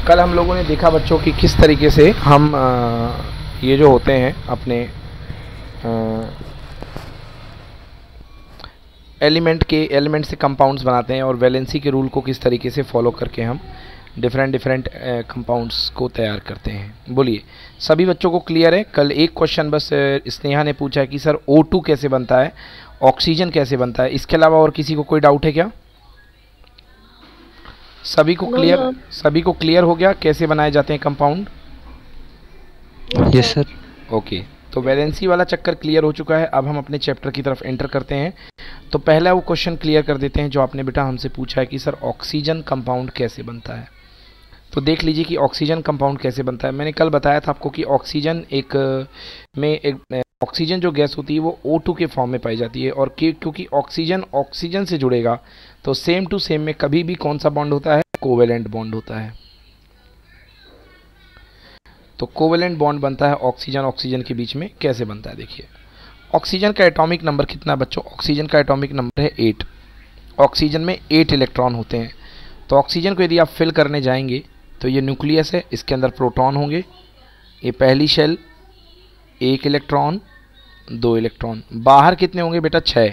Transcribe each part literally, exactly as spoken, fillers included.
कल हम लोगों ने देखा बच्चों कि किस तरीके से हम आ, ये जो होते हैं अपने एलिमेंट के एलिमेंट से कंपाउंड्स बनाते हैं और वैलेंसी के रूल को किस तरीके से फॉलो करके हम डिफरेंट डिफरेंट कंपाउंड्स को तैयार करते हैं। बोलिए सभी बच्चों को क्लियर है? कल एक क्वेश्चन बस स्नेहा ने पूछा है कि सर ओ टू कैसे बनता है, ऑक्सीजन कैसे बनता है, इसके अलावा और किसी को कोई डाउट है क्या? सभी को क्लियर सभी को क्लियर हो गया कैसे बनाए जाते हैं कंपाउंड? Yes sir. ओके, तो वैलेंसी वाला चक्कर क्लियर हो चुका है। अब हम अपने चैप्टर की तरफ एंटर करते हैं। तो पहला वो क्वेश्चन क्लियर कर देते हैं जो आपने बेटा हमसे पूछा है कि सर ऑक्सीजन कंपाउंड कैसे बनता है। तो देख लीजिए कि ऑक्सीजन कंपाउंड कैसे बनता है। मैंने कल बताया था आपको कि ऑक्सीजन एक में एक ऑक्सीजन जो गैस होती है वो ओ टू के फॉर्म में पाई जाती है, और क्योंकि ऑक्सीजन ऑक्सीजन से जुड़ेगा तो सेम टू सेम में कभी भी कौन सा बॉन्ड होता है? कोवेलेंट बॉन्ड होता है। तो कोवेलेंट बॉन्ड बनता है ऑक्सीजन ऑक्सीजन के बीच में। कैसे बनता है देखिए, ऑक्सीजन का एटॉमिक नंबर कितना है बच्चों? ऑक्सीजन का एटॉमिक नंबर है एट। ऑक्सीजन में एट इलेक्ट्रॉन होते हैं। तो ऑक्सीजन को यदि आप फिल करने जाएंगे तो ये न्यूक्लियस है, इसके अंदर प्रोटॉन होंगे। ये पहली शेल, एक इलेक्ट्रॉन, दो इलेक्ट्रॉन। बाहर कितने होंगे बेटा? छः।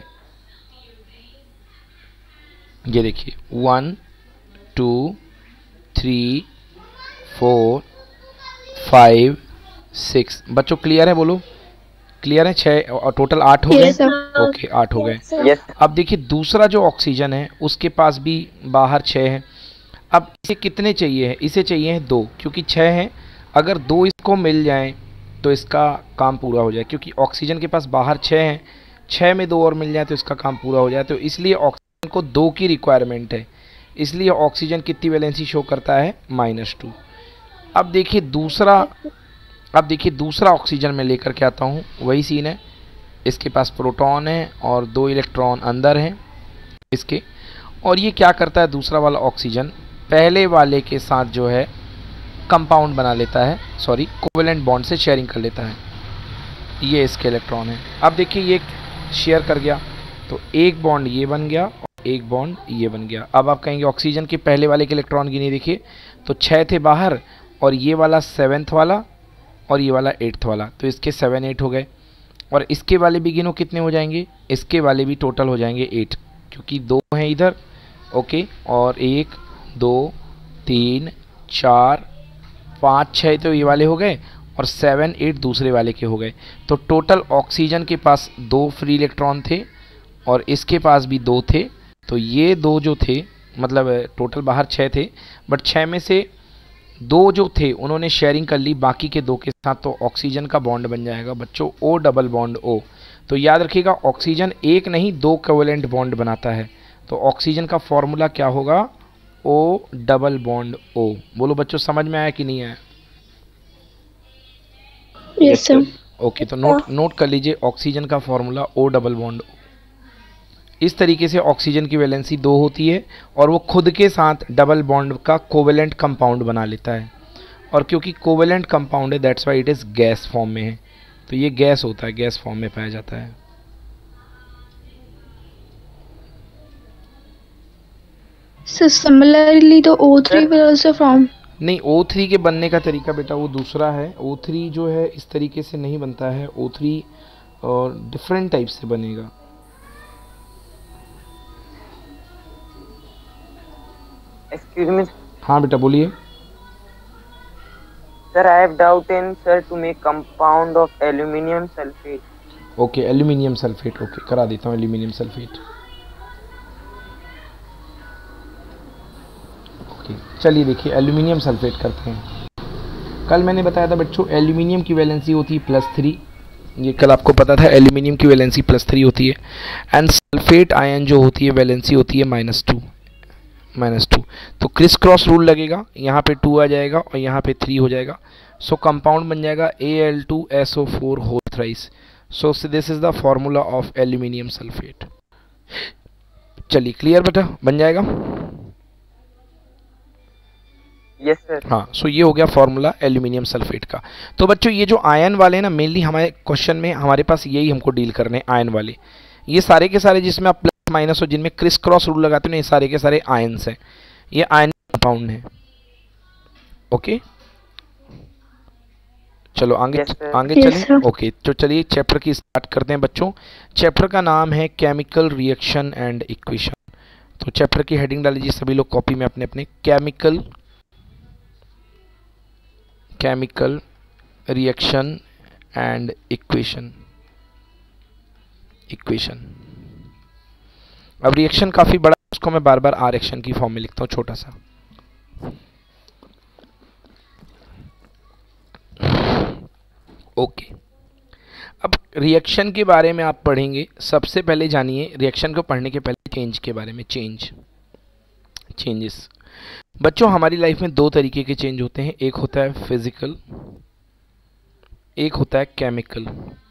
ये देखिए one two three four five six. बच्चों क्लियर है? बोलो क्लियर है? छः और टोटल आठ हो गए। ओके आठ हो गए। अब देखिए दूसरा जो ऑक्सीजन है उसके पास भी बाहर छः है। अब इसे कितने चाहिए है? इसे चाहिए है दो, क्योंकि छः हैं। अगर दो इसको मिल जाएं तो इसका काम पूरा हो जाए, क्योंकि ऑक्सीजन के पास बाहर छः हैं, छः में दो और मिल जाए तो इसका काम पूरा हो जाए। तो इसलिए ऑक्सीजन को दो की रिक्वायरमेंट है, इसलिए ऑक्सीजन कितनी वैलेंसी शो करता है? Minus two. अब देखिए दूसरा अब देखिए दूसरा ऑक्सीजन मैं लेकर के आता हूँ, वही सीन है। इसके पास प्रोटॉन है और दो इलेक्ट्रॉन अंदर हैं इसके। और ये क्या करता है दूसरा वाला ऑक्सीजन? पहले वाले के साथ जो है कंपाउंड बना लेता है, सॉरी कोवेलेंट बॉन्ड से शेयरिंग कर लेता है। ये इसके इलेक्ट्रॉन है। अब देखिए ये शेयर कर गया तो एक बॉन्ड ये बन गया और एक बॉन्ड ये बन गया। अब आप कहेंगे ऑक्सीजन के पहले वाले के इलेक्ट्रॉन गिने, देखिए तो छः थे बाहर और ये वाला सेवेंथ वाला और ये वाला एट्थ वाला, तो इसके सेवन एट हो गए। और इसके वाले भी गिनो कितने हो जाएंगे? इसके वाले भी टोटल हो जाएंगे एट, क्योंकि दो हैं इधर। ओके, और एक दो तीन चार पाँच छः तो ये वाले हो गए और सेवन एट दूसरे वाले के हो गए। तो टोटल ऑक्सीजन के पास दो फ्री इलेक्ट्रॉन थे और इसके पास भी दो थे। तो ये दो जो थे, मतलब टोटल बाहर छः थे, बट छः में से दो जो थे उन्होंने शेयरिंग कर ली बाकी के दो के साथ। तो ऑक्सीजन का बॉन्ड बन जाएगा बच्चों ओ डबल बॉन्ड ओ। तो याद रखिएगा ऑक्सीजन एक नहीं दो कोवेलेंट बॉन्ड बनाता है। तो ऑक्सीजन का फॉर्मूला क्या होगा? O double bond O. बोलो बच्चों समझ में आया कि नहीं आया? Yes sir. ओके, तो नोट नोट कर लीजिए ऑक्सीजन का formula O double bond O. इस तरीके से ऑक्सीजन की वैलेंसी दो होती है और वो खुद के साथ डबल बॉन्ड का कोवेलेंट कंपाउंड बना लेता है। और क्योंकि कोवेलेंट कंपाउंड है that's why it is gas form में है। तो ये गैस होता है, गैस फॉर्म में पाया जाता है। So similarly the O three will also form. नहीं, ओ थ्री के बनने का तरीका बेटा वो दूसरा है। ओ थ्री जो है इस तरीके से नहीं बनता है। ओ थ्री और डिफरेंट टाइप से बनेगा। Excuse me, हाँ बेटा बोलिए। sir. I have doubt in sir to make compound of aluminium sulfate. Okay, aluminium sulphate. Okay, करा देता हूँ एल्यूमिनियम सल्फेट। ओके, चलिए देखिए एल्यूमिनियम सल्फेट करते हैं। कल मैंने बताया था बच्चों एल्यूमिनियम की वैलेंसी होती है प्लस थ्री। ये कल आपको पता था एल्यूमिनियम की वैलेंसी प्लस थ्री होती है। एंड सल्फेट आयन जो होती है वैलेंसी होती है माइनस टू माइनस टू। तो क्रिस क्रॉस रूल लगेगा, यहाँ पे टू आ जाएगा और यहाँ पे थ्री हो जाएगा। सो कंपाउंड बन जाएगा A L two S O four whole thrice. So this is the formula of aluminium sulphate. चलिए क्लियर बेटा, बन जाएगा? Yes sir. हाँ, सो ये हो गया फॉर्मूला एल्यूमिनियम सल्फेट का। तो बच्चों ये जो आयन वाले हैं ना, मेनली हमारे क्वेश्चन में हमारे पास यही हमको डील करने हैं, आयन वाले। ये सारे के सारे जिसमें आप प्लस माइनस और जिनमें क्रिस क्रॉस रूल लगाते हो ना, ये सारे के सारे आयन्स हैं। ये आयन कंपाउंड है। ओके चलो आगे Yes, sir. आगे Yes, चलें। sir. ओके तो चलिए चैप्टर की स्टार्ट करते हैं बच्चों। चैप्टर का नाम है केमिकल रिएक्शन एंड इक्वेशन। तो चैप्टर की हेडिंग डाल लीजिए सभी लोग कॉपी में अपने अपने, chemical chemical reaction and equation equation अब रिएक्शन काफ़ी बड़ा, उसको मैं बार बार आर एक्शन की फॉर्म में लिखता हूँ छोटा सा। ओके अब रिएक्शन के बारे में आप पढ़ेंगे। सबसे पहले जानिए रिएक्शन को पढ़ने के पहले चेंज के बारे में। चेंज चेंजेस बच्चों हमारी लाइफ में दो तरीके के चेंज होते हैं, एक होता है फिजिकल, एक होता है केमिकल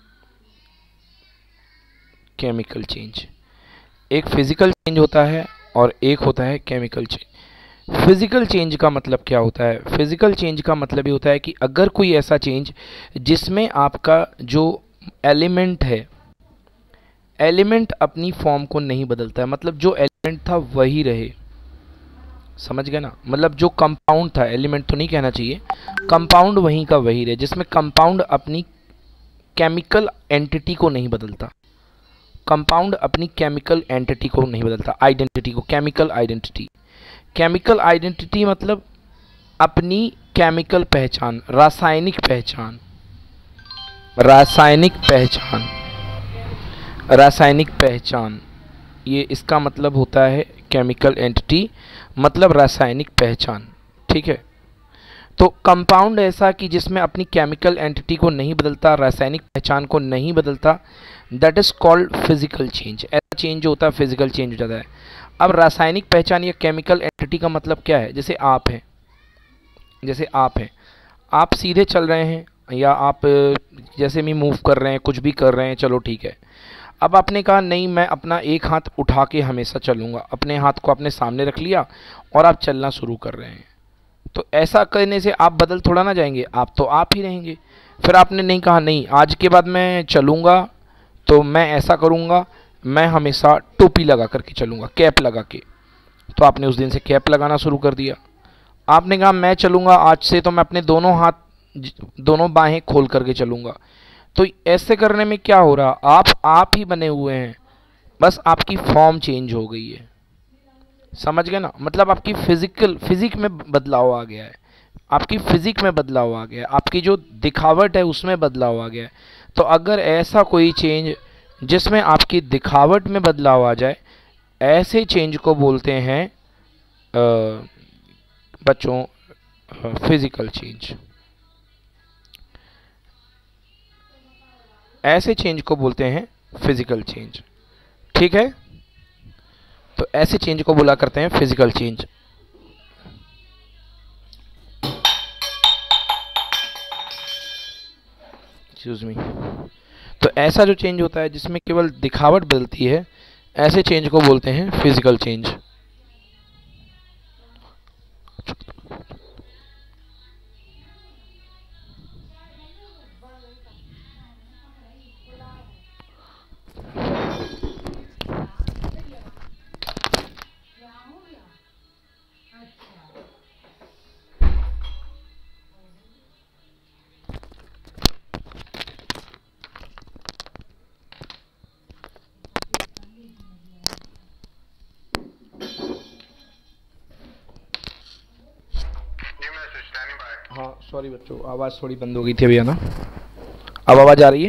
केमिकल चेंज। एक फिजिकल चेंज होता है और एक होता है केमिकल चेंज। फिजिकल चेंज का मतलब क्या होता है? फिजिकल चेंज का मतलब ये होता है कि अगर कोई ऐसा चेंज जिसमें आपका जो एलिमेंट है, एलिमेंट अपनी फॉर्म को नहीं बदलता है, मतलब जो एलिमेंट था वही रहे, समझ गए ना? मतलब जो कंपाउंड था, एलिमेंट तो नहीं कहना चाहिए, कंपाउंड वहीं का वही रहे, जिसमें कंपाउंड अपनी केमिकल एंटिटी को नहीं बदलता, कंपाउंड अपनी केमिकल एंटिटी को नहीं बदलता, आइडेंटिटी को, केमिकल आइडेंटिटी। केमिकल आइडेंटिटी मतलब अपनी केमिकल पहचान, रासायनिक पहचान, रासायनिक पहचान रासायनिक पहचान ये इसका मतलब होता है केमिकल एंटिटी, मतलब रासायनिक पहचान। ठीक है, तो कंपाउंड ऐसा कि जिसमें अपनी केमिकल एंटिटी को नहीं बदलता, रासायनिक पहचान को नहीं बदलता, that is called physical change. ऐसा चेंज जो होता है फिजिकल चेंज हो जाता है। अब रासायनिक पहचान या केमिकल एंटिटी का मतलब क्या है? जैसे आप हैं, जैसे आप हैं आप सीधे चल रहे हैं, या आप जैसे भी मूव कर रहे हैं, कुछ भी कर रहे हैं, चलो ठीक है। अब आपने कहा नहीं मैं अपना एक हाथ उठा के हमेशा चलूँगा, अपने हाथ को अपने सामने रख लिया और आप चलना शुरू कर रहे हैं, तो ऐसा करने से आप बदल थोड़ा ना जाएंगे, आप तो आप ही रहेंगे। फिर आपने नहीं कहा नहीं आज के बाद मैं चलूँगा तो मैं ऐसा करूँगा, मैं हमेशा टोपी लगा करके चलूँगा, कैप लगा के, तो आपने उस दिन से कैप लगाना शुरू कर दिया। आपने कहा मैं चलूँगा आज से तो मैं अपने दोनों हाथ, दोनों बाहें खोल करके चलूँगा, तो ऐसे करने में क्या हो रहा? आप आप ही बने हुए हैं, बस आपकी फॉर्म चेंज हो गई है, समझ गए ना? मतलब आपकी फिजिकल फिजिक में बदलाव आ गया है, आपकी फिजिक में बदलाव आ गया है, आपकी जो दिखावट है उसमें बदलाव आ गया है। तो अगर ऐसा कोई चेंज जिसमें आपकी दिखावट में बदलाव आ जाए, ऐसे चेंज को बोलते हैं आ, बच्चों फिजिकल चेंज। ऐसे चेंज को बोलते हैं फिजिकल चेंज। ठीक है, तो ऐसे चेंज को बोला करते हैं फिजिकल चेंज। Excuse me. तो ऐसा जो चेंज होता है जिसमें केवल दिखावट बदलती है, ऐसे चेंज को बोलते हैं फिजिकल चेंज। हाँ सॉरी बच्चों, आवाज़ थोड़ी बंद हो गई थी भैया ना। अब आवाज़ आ रही है?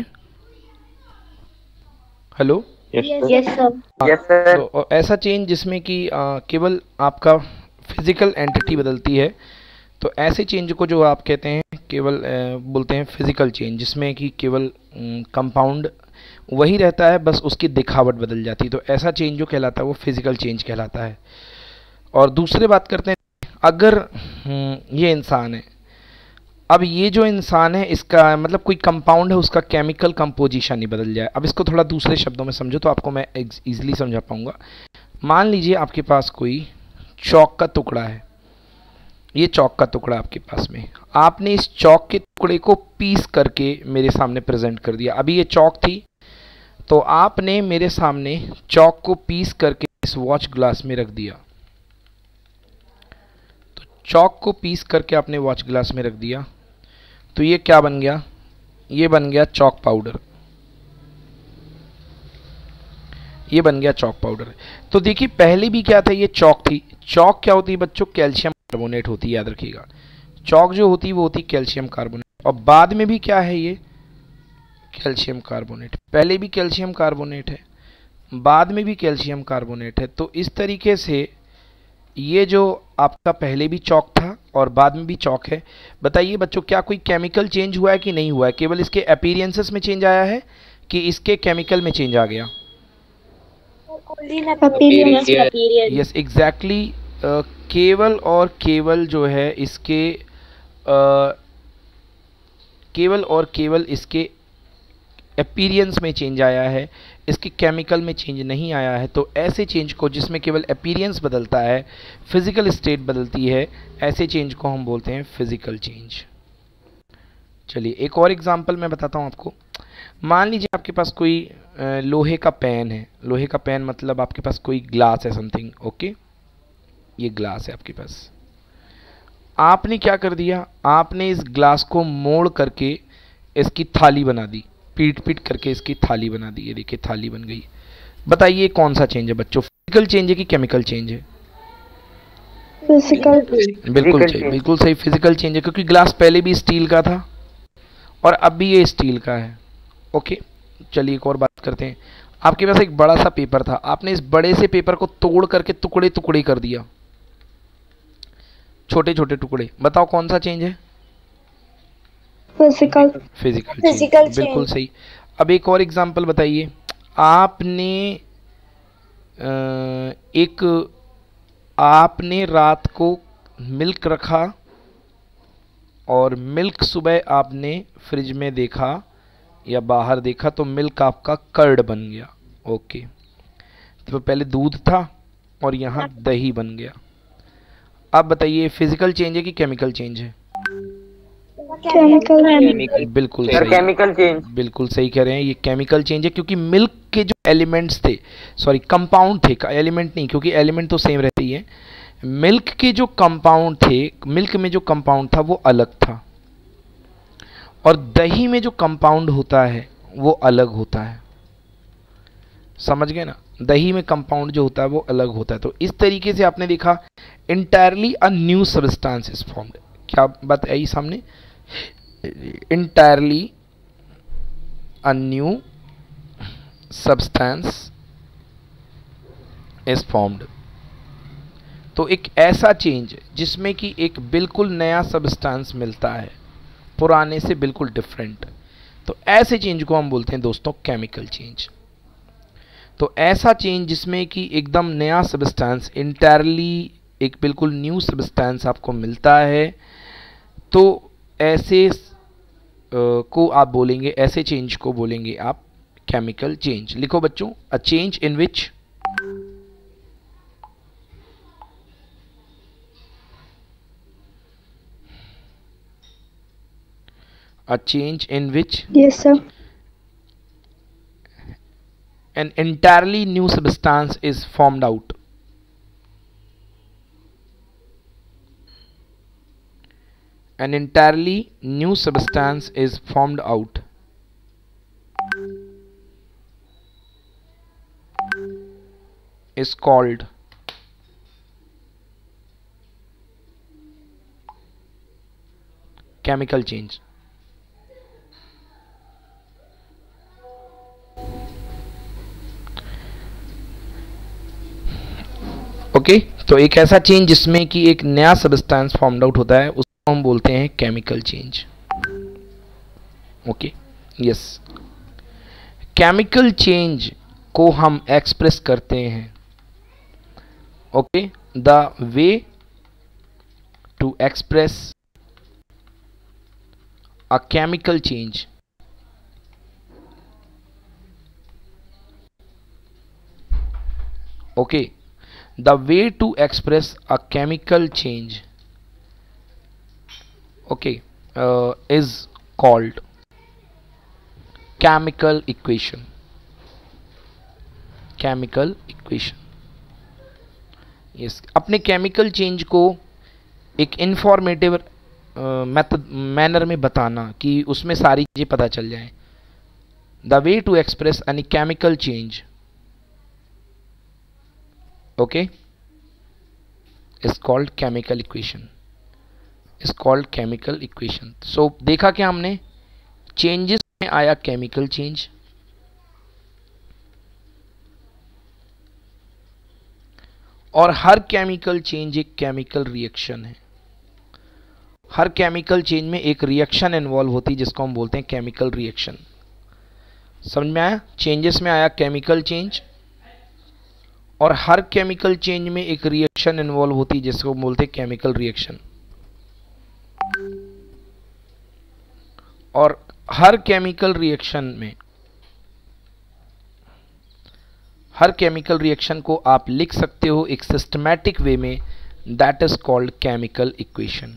Hello? Yes sir. Yes, sir. तो ऐसा चेंज जिसमें कि आ, केवल आपका फिजिकल एंटिटी बदलती है, तो ऐसे चेंज को जो आप कहते हैं केवल आ, बोलते हैं फिजिकल चेंज, जिसमें कि केवल कंपाउंड वही रहता है, बस उसकी दिखावट बदल जाती है, तो ऐसा चेंज जो कहलाता है वो फिजिकल चेंज कहलाता है। और दूसरी बात करते हैं, अगर ये इंसान है, अब ये जो इंसान है इसका मतलब कोई कंपाउंड है, उसका केमिकल कंपोजिशन ही बदल जाए। अब इसको थोड़ा दूसरे शब्दों में समझो तो आपको मैं इजीली समझा पाऊंगा। मान लीजिए आपके पास कोई चौक का टुकड़ा है, ये चौक का टुकड़ा आपके पास में, आपने इस चौक के टुकड़े को पीस करके मेरे सामने प्रेजेंट कर दिया। अभी ये चौक थी, तो आपने मेरे सामने चौक को पीस करके इस वॉच ग्लास में रख दिया, तो चौक को पीस करके आपने वॉच ग्लास में रख दिया, तो ये क्या बन गया, ये बन गया चौक पाउडर, ये बन गया चौक पाउडर। तो देखिए पहले भी क्या था, ये चौक थी। चौक क्या होती है बच्चों, कैल्शियम कार्बोनेट होती है, याद रखिएगा। चौक जो होती है वो होती है कैल्शियम कार्बोनेट, और बाद में भी क्या है, ये कैल्शियम कार्बोनेट। पहले भी कैल्शियम कार्बोनेट है, बाद में भी कैल्शियम कार्बोनेट है। तो इस तरीके से ये जो आपका पहले भी चौक था और बाद में भी चौक है। बताइए बच्चों, क्या कोई केमिकल चेंज हुआ है कि नहीं हुआ है? केवल इसके अपीयरेंसेस में चेंज आया है कि इसके केमिकल में चेंज आ गया? यस एग्जैक्टली, केवल और केवल जो है इसके uh, केवल और केवल इसके अपीयरेंस में चेंज आया है, इसके केमिकल में चेंज नहीं आया है। तो ऐसे चेंज को, जिसमें केवल अपीयरेंस बदलता है, फिजिकल स्टेट बदलती है, ऐसे चेंज को हम बोलते हैं फिजिकल चेंज। चलिए एक और एग्जांपल मैं बताता हूँ आपको। मान लीजिए आपके पास कोई लोहे का पेन है, लोहे का पेन मतलब आपके पास कोई ग्लास है समथिंग, ओके, ये ग्लास है आपके पास। आपने क्या कर दिया, आपने इस ग्लास को मोड़ करके इसकी थाली बना दी, पीट पीट करके इसकी थाली बना दी। ये देखिए थाली बन गई। बताइए कौन सा चेंज है बच्चों, फिजिकल चेंज है कि केमिकल चेंज है? फिजिकल। बिल्कुल सही, बिल्कुल सही, फिजिकल चेंज है, क्योंकि ग्लास पहले भी स्टील का था और अब भी ये स्टील का है। ओके चलिए एक और बात करते हैं। आपके पास एक बड़ा सा पेपर था, आपने इस बड़े से पेपर को तोड़ करके टुकड़े टुकड़े कर दिया, छोटे छोटे टुकड़े। बताओ कौन सा चेंज है? फिजिकल। फिजिकल चेंज, बिल्कुल सही। अब एक और एग्जांपल बताइए। आपने एक आपने रात को मिल्क रखा और मिल्क सुबह आपने फ्रिज में देखा या बाहर देखा, तो मिल्क आपका कर्ड बन गया। ओके, तो पहले दूध था और यहाँ दही बन गया। अब बताइए फिजिकल चेंज है कि केमिकल चेंज है? केमिकल। बिल्कुल सही, केमिकल चेंज, बिल्कुल सही कह रहे हैं, ये केमिकल चेंज है। क्योंकि मिल्क के जो एलिमेंट्स थे, सॉरी कंपाउंड थे, एलिमेंट नहीं, क्योंकि एलिमेंट तो सेम रहती है। मिल्क के जो कंपाउंड थे, मिल्क में जो कंपाउंड था वो अलग था, और दही में जो कंपाउंड होता है वो अलग होता है। समझ गए ना, दही में कंपाउंड जो होता है वो अलग होता है। तो इस तरीके से आपने देखा entirely a new substance is formed. क्या बात आई सामने? Entirely a new substance is formed. तो एक ऐसा चेंज जिसमें कि एक बिल्कुल नया सब्सटेंस मिलता है, पुराने से बिल्कुल डिफरेंट, तो ऐसे चेंज को हम बोलते हैं दोस्तों केमिकल चेंज। तो ऐसा चेंज जिसमें कि एकदम नया सब्सटेंस, इंटायरली एक बिल्कुल न्यू सब्सटेंस आपको मिलता है, तो ऐसे को आप बोलेंगे, ऐसे चेंज को बोलेंगे आप केमिकल चेंज। लिखो बच्चों, a change in which a change in which Yes sir. an entirely new substance is formed out. An entirely new substance is formed out. Is called chemical change. Okay okay? तो एक ऐसा change जिसमें कि एक नया substance formed out होता है, उसको हम बोलते हैं chemical change. Okay yes, chemical change को हम एक्सप्रेस करते हैं। Okay, the way to express a chemical change okay the way to express a chemical change okay uh, is called chemical equation. chemical equation yes, अपने chemical change को एक informative method manner में बताना कि उसमें सारी चीज़ें पता चल जाएं। The way to express any chemical change, okay, is called chemical equation, is called chemical equation. So देखा क्या हमने, चेंजेस में आया केमिकल चेंज, और हर केमिकल चेंज एक केमिकल रिएक्शन है। हर केमिकल चेंज में एक रिएक्शन इन्वॉल्व होती है जिसको हम बोलते हैं केमिकल रिएक्शन। समझ में आया? चेंजेस में आया केमिकल चेंज, और हर केमिकल चेंज में एक रिएक्शन इन्वॉल्व होती है जिसको बोलते हैं केमिकल रिएक्शन। और हर केमिकल रिएक्शन में, हर केमिकल रिएक्शन को आप लिख सकते हो एक सिस्टमैटिक वे में, that is called chemical equation.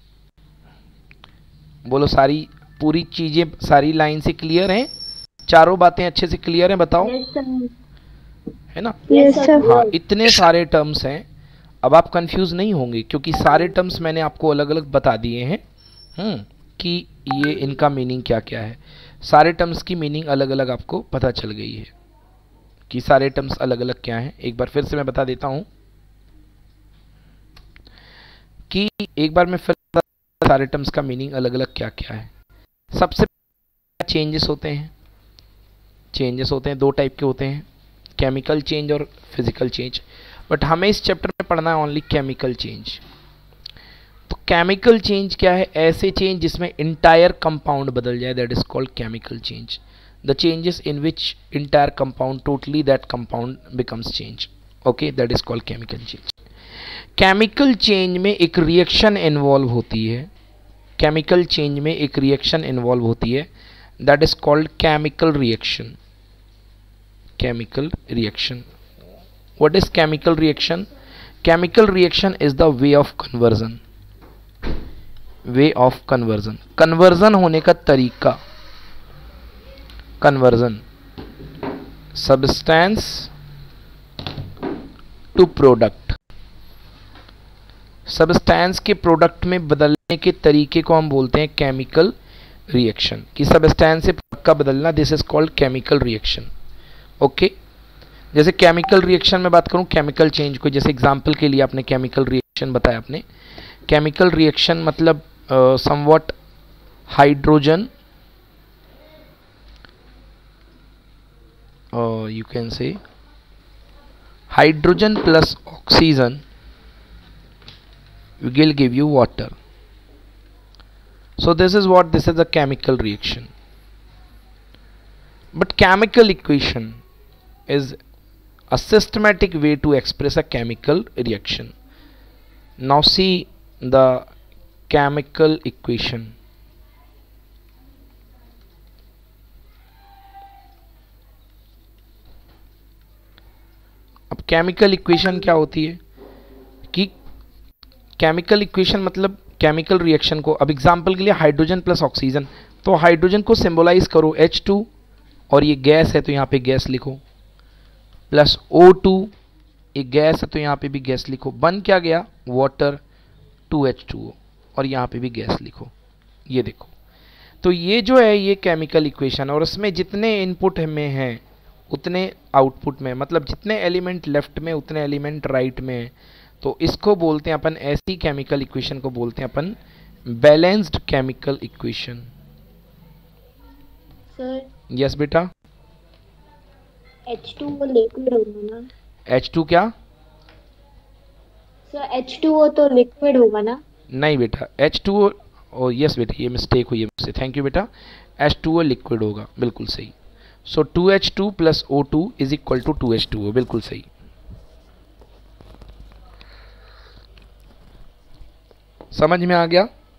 बोलो, सारी पूरी चीजें सारी लाइन से क्लियर हैं? चारों बातें अच्छे से क्लियर हैं? बताओ। yes, है ना? yes, sir. हाँ, इतने सारे टर्म्स हैं, अब आप कंफ्यूज नहीं होंगे क्योंकि सारे टर्म्स मैंने आपको अलग अलग बता दिए हैं हम्म कि ये इनका मीनिंग क्या क्या है। सारे टर्म्स की मीनिंग अलग अलग आपको पता चल गई है कि सारे टर्म्स अलग अलग क्या हैं। एक बार फिर से मैं बता देता हूं कि एक बार मैं फिर सारे टर्म्स का मीनिंग अलग अलग क्या क्या है। सबसे चेंजेस होते हैं, चेंजेस होते हैं दो टाइप के होते हैं, केमिकल चेंज और फिजिकल चेंज, बट हमें इस चैप्टर में पढ़ना है ओनली केमिकल चेंज। तो केमिकल चेंज क्या है? ऐसे चेंज जिसमें इंटायर कंपाउंड बदल जाए, that is called chemical change. The changes in which entire compound totally that compound becomes change, okay, that is called chemical change. Chemical change में एक reaction involve होती है, केमिकल चेंज में एक reaction involve होती है, that is called chemical reaction. Chemical reaction, what is chemical reaction? Chemical reaction is the way of conversion, way of conversion, conversion होने का तरीका, conversion substance to product, substance के product में बदलने के तरीके को हम बोलते हैं केमिकल रिएक्शन। कि सब्सटेंस से प्रोडक्ट का बदलना, this is called chemical reaction, okay. जैसे केमिकल रिएक्शन में बात करूं, केमिकल चेंज को, जैसे एग्जांपल के लिए आपने केमिकल रिएक्शन बताया, आपने केमिकल रिएक्शन मतलब somewhat hydrogen, you can say hydrogen plus oxygen will give you water. So this is what, this is a chemical reaction. But chemical equation is a systematic way to express a chemical reaction. Now see the chemical equation. अब chemical equation क्या होती है कि chemical equation मतलब chemical reaction को, अब example के लिए हाइड्रोजन प्लस ऑक्सीजन, तो हाइड्रोजन को सिंबलाइज करो एच टू, और ये गैस है तो यहाँ पे गैस लिखो, प्लस ओ टू, एक गैस है तो यहाँ पे भी गैस लिखो, बन क्या गया? Water, two H two O, और यहाँ पे भी गैस लिखो, ये देखो। तो ये जो है ये केमिकल इक्वेशन, और उसमें जितने इनपुट में हैं उतने आउटपुट में, मतलब जितने एलिमेंट लेफ्ट में उतने एलिमेंट राइट में है, तो इसको बोलते हैं अपन, ऐसी केमिकल इक्वेशन को बोलते हैं अपन balanced chemical equation. Sir yes बेटा। एच टू ओ लिक्विड होगा ना? एच टू क्या? सर एच टू ओ तो लिक्विड होगा ना? नहीं बेटा, H two O, oh yes बेटा, ये मिस्टेक हुई है मुझसे, थैंक यू बेटा। एच टू ओ लिक्विड होगा, बिल्कुल सही। So two H two plus O two is equal to two H two O, बिल्कुल सही। समझ में आ गया?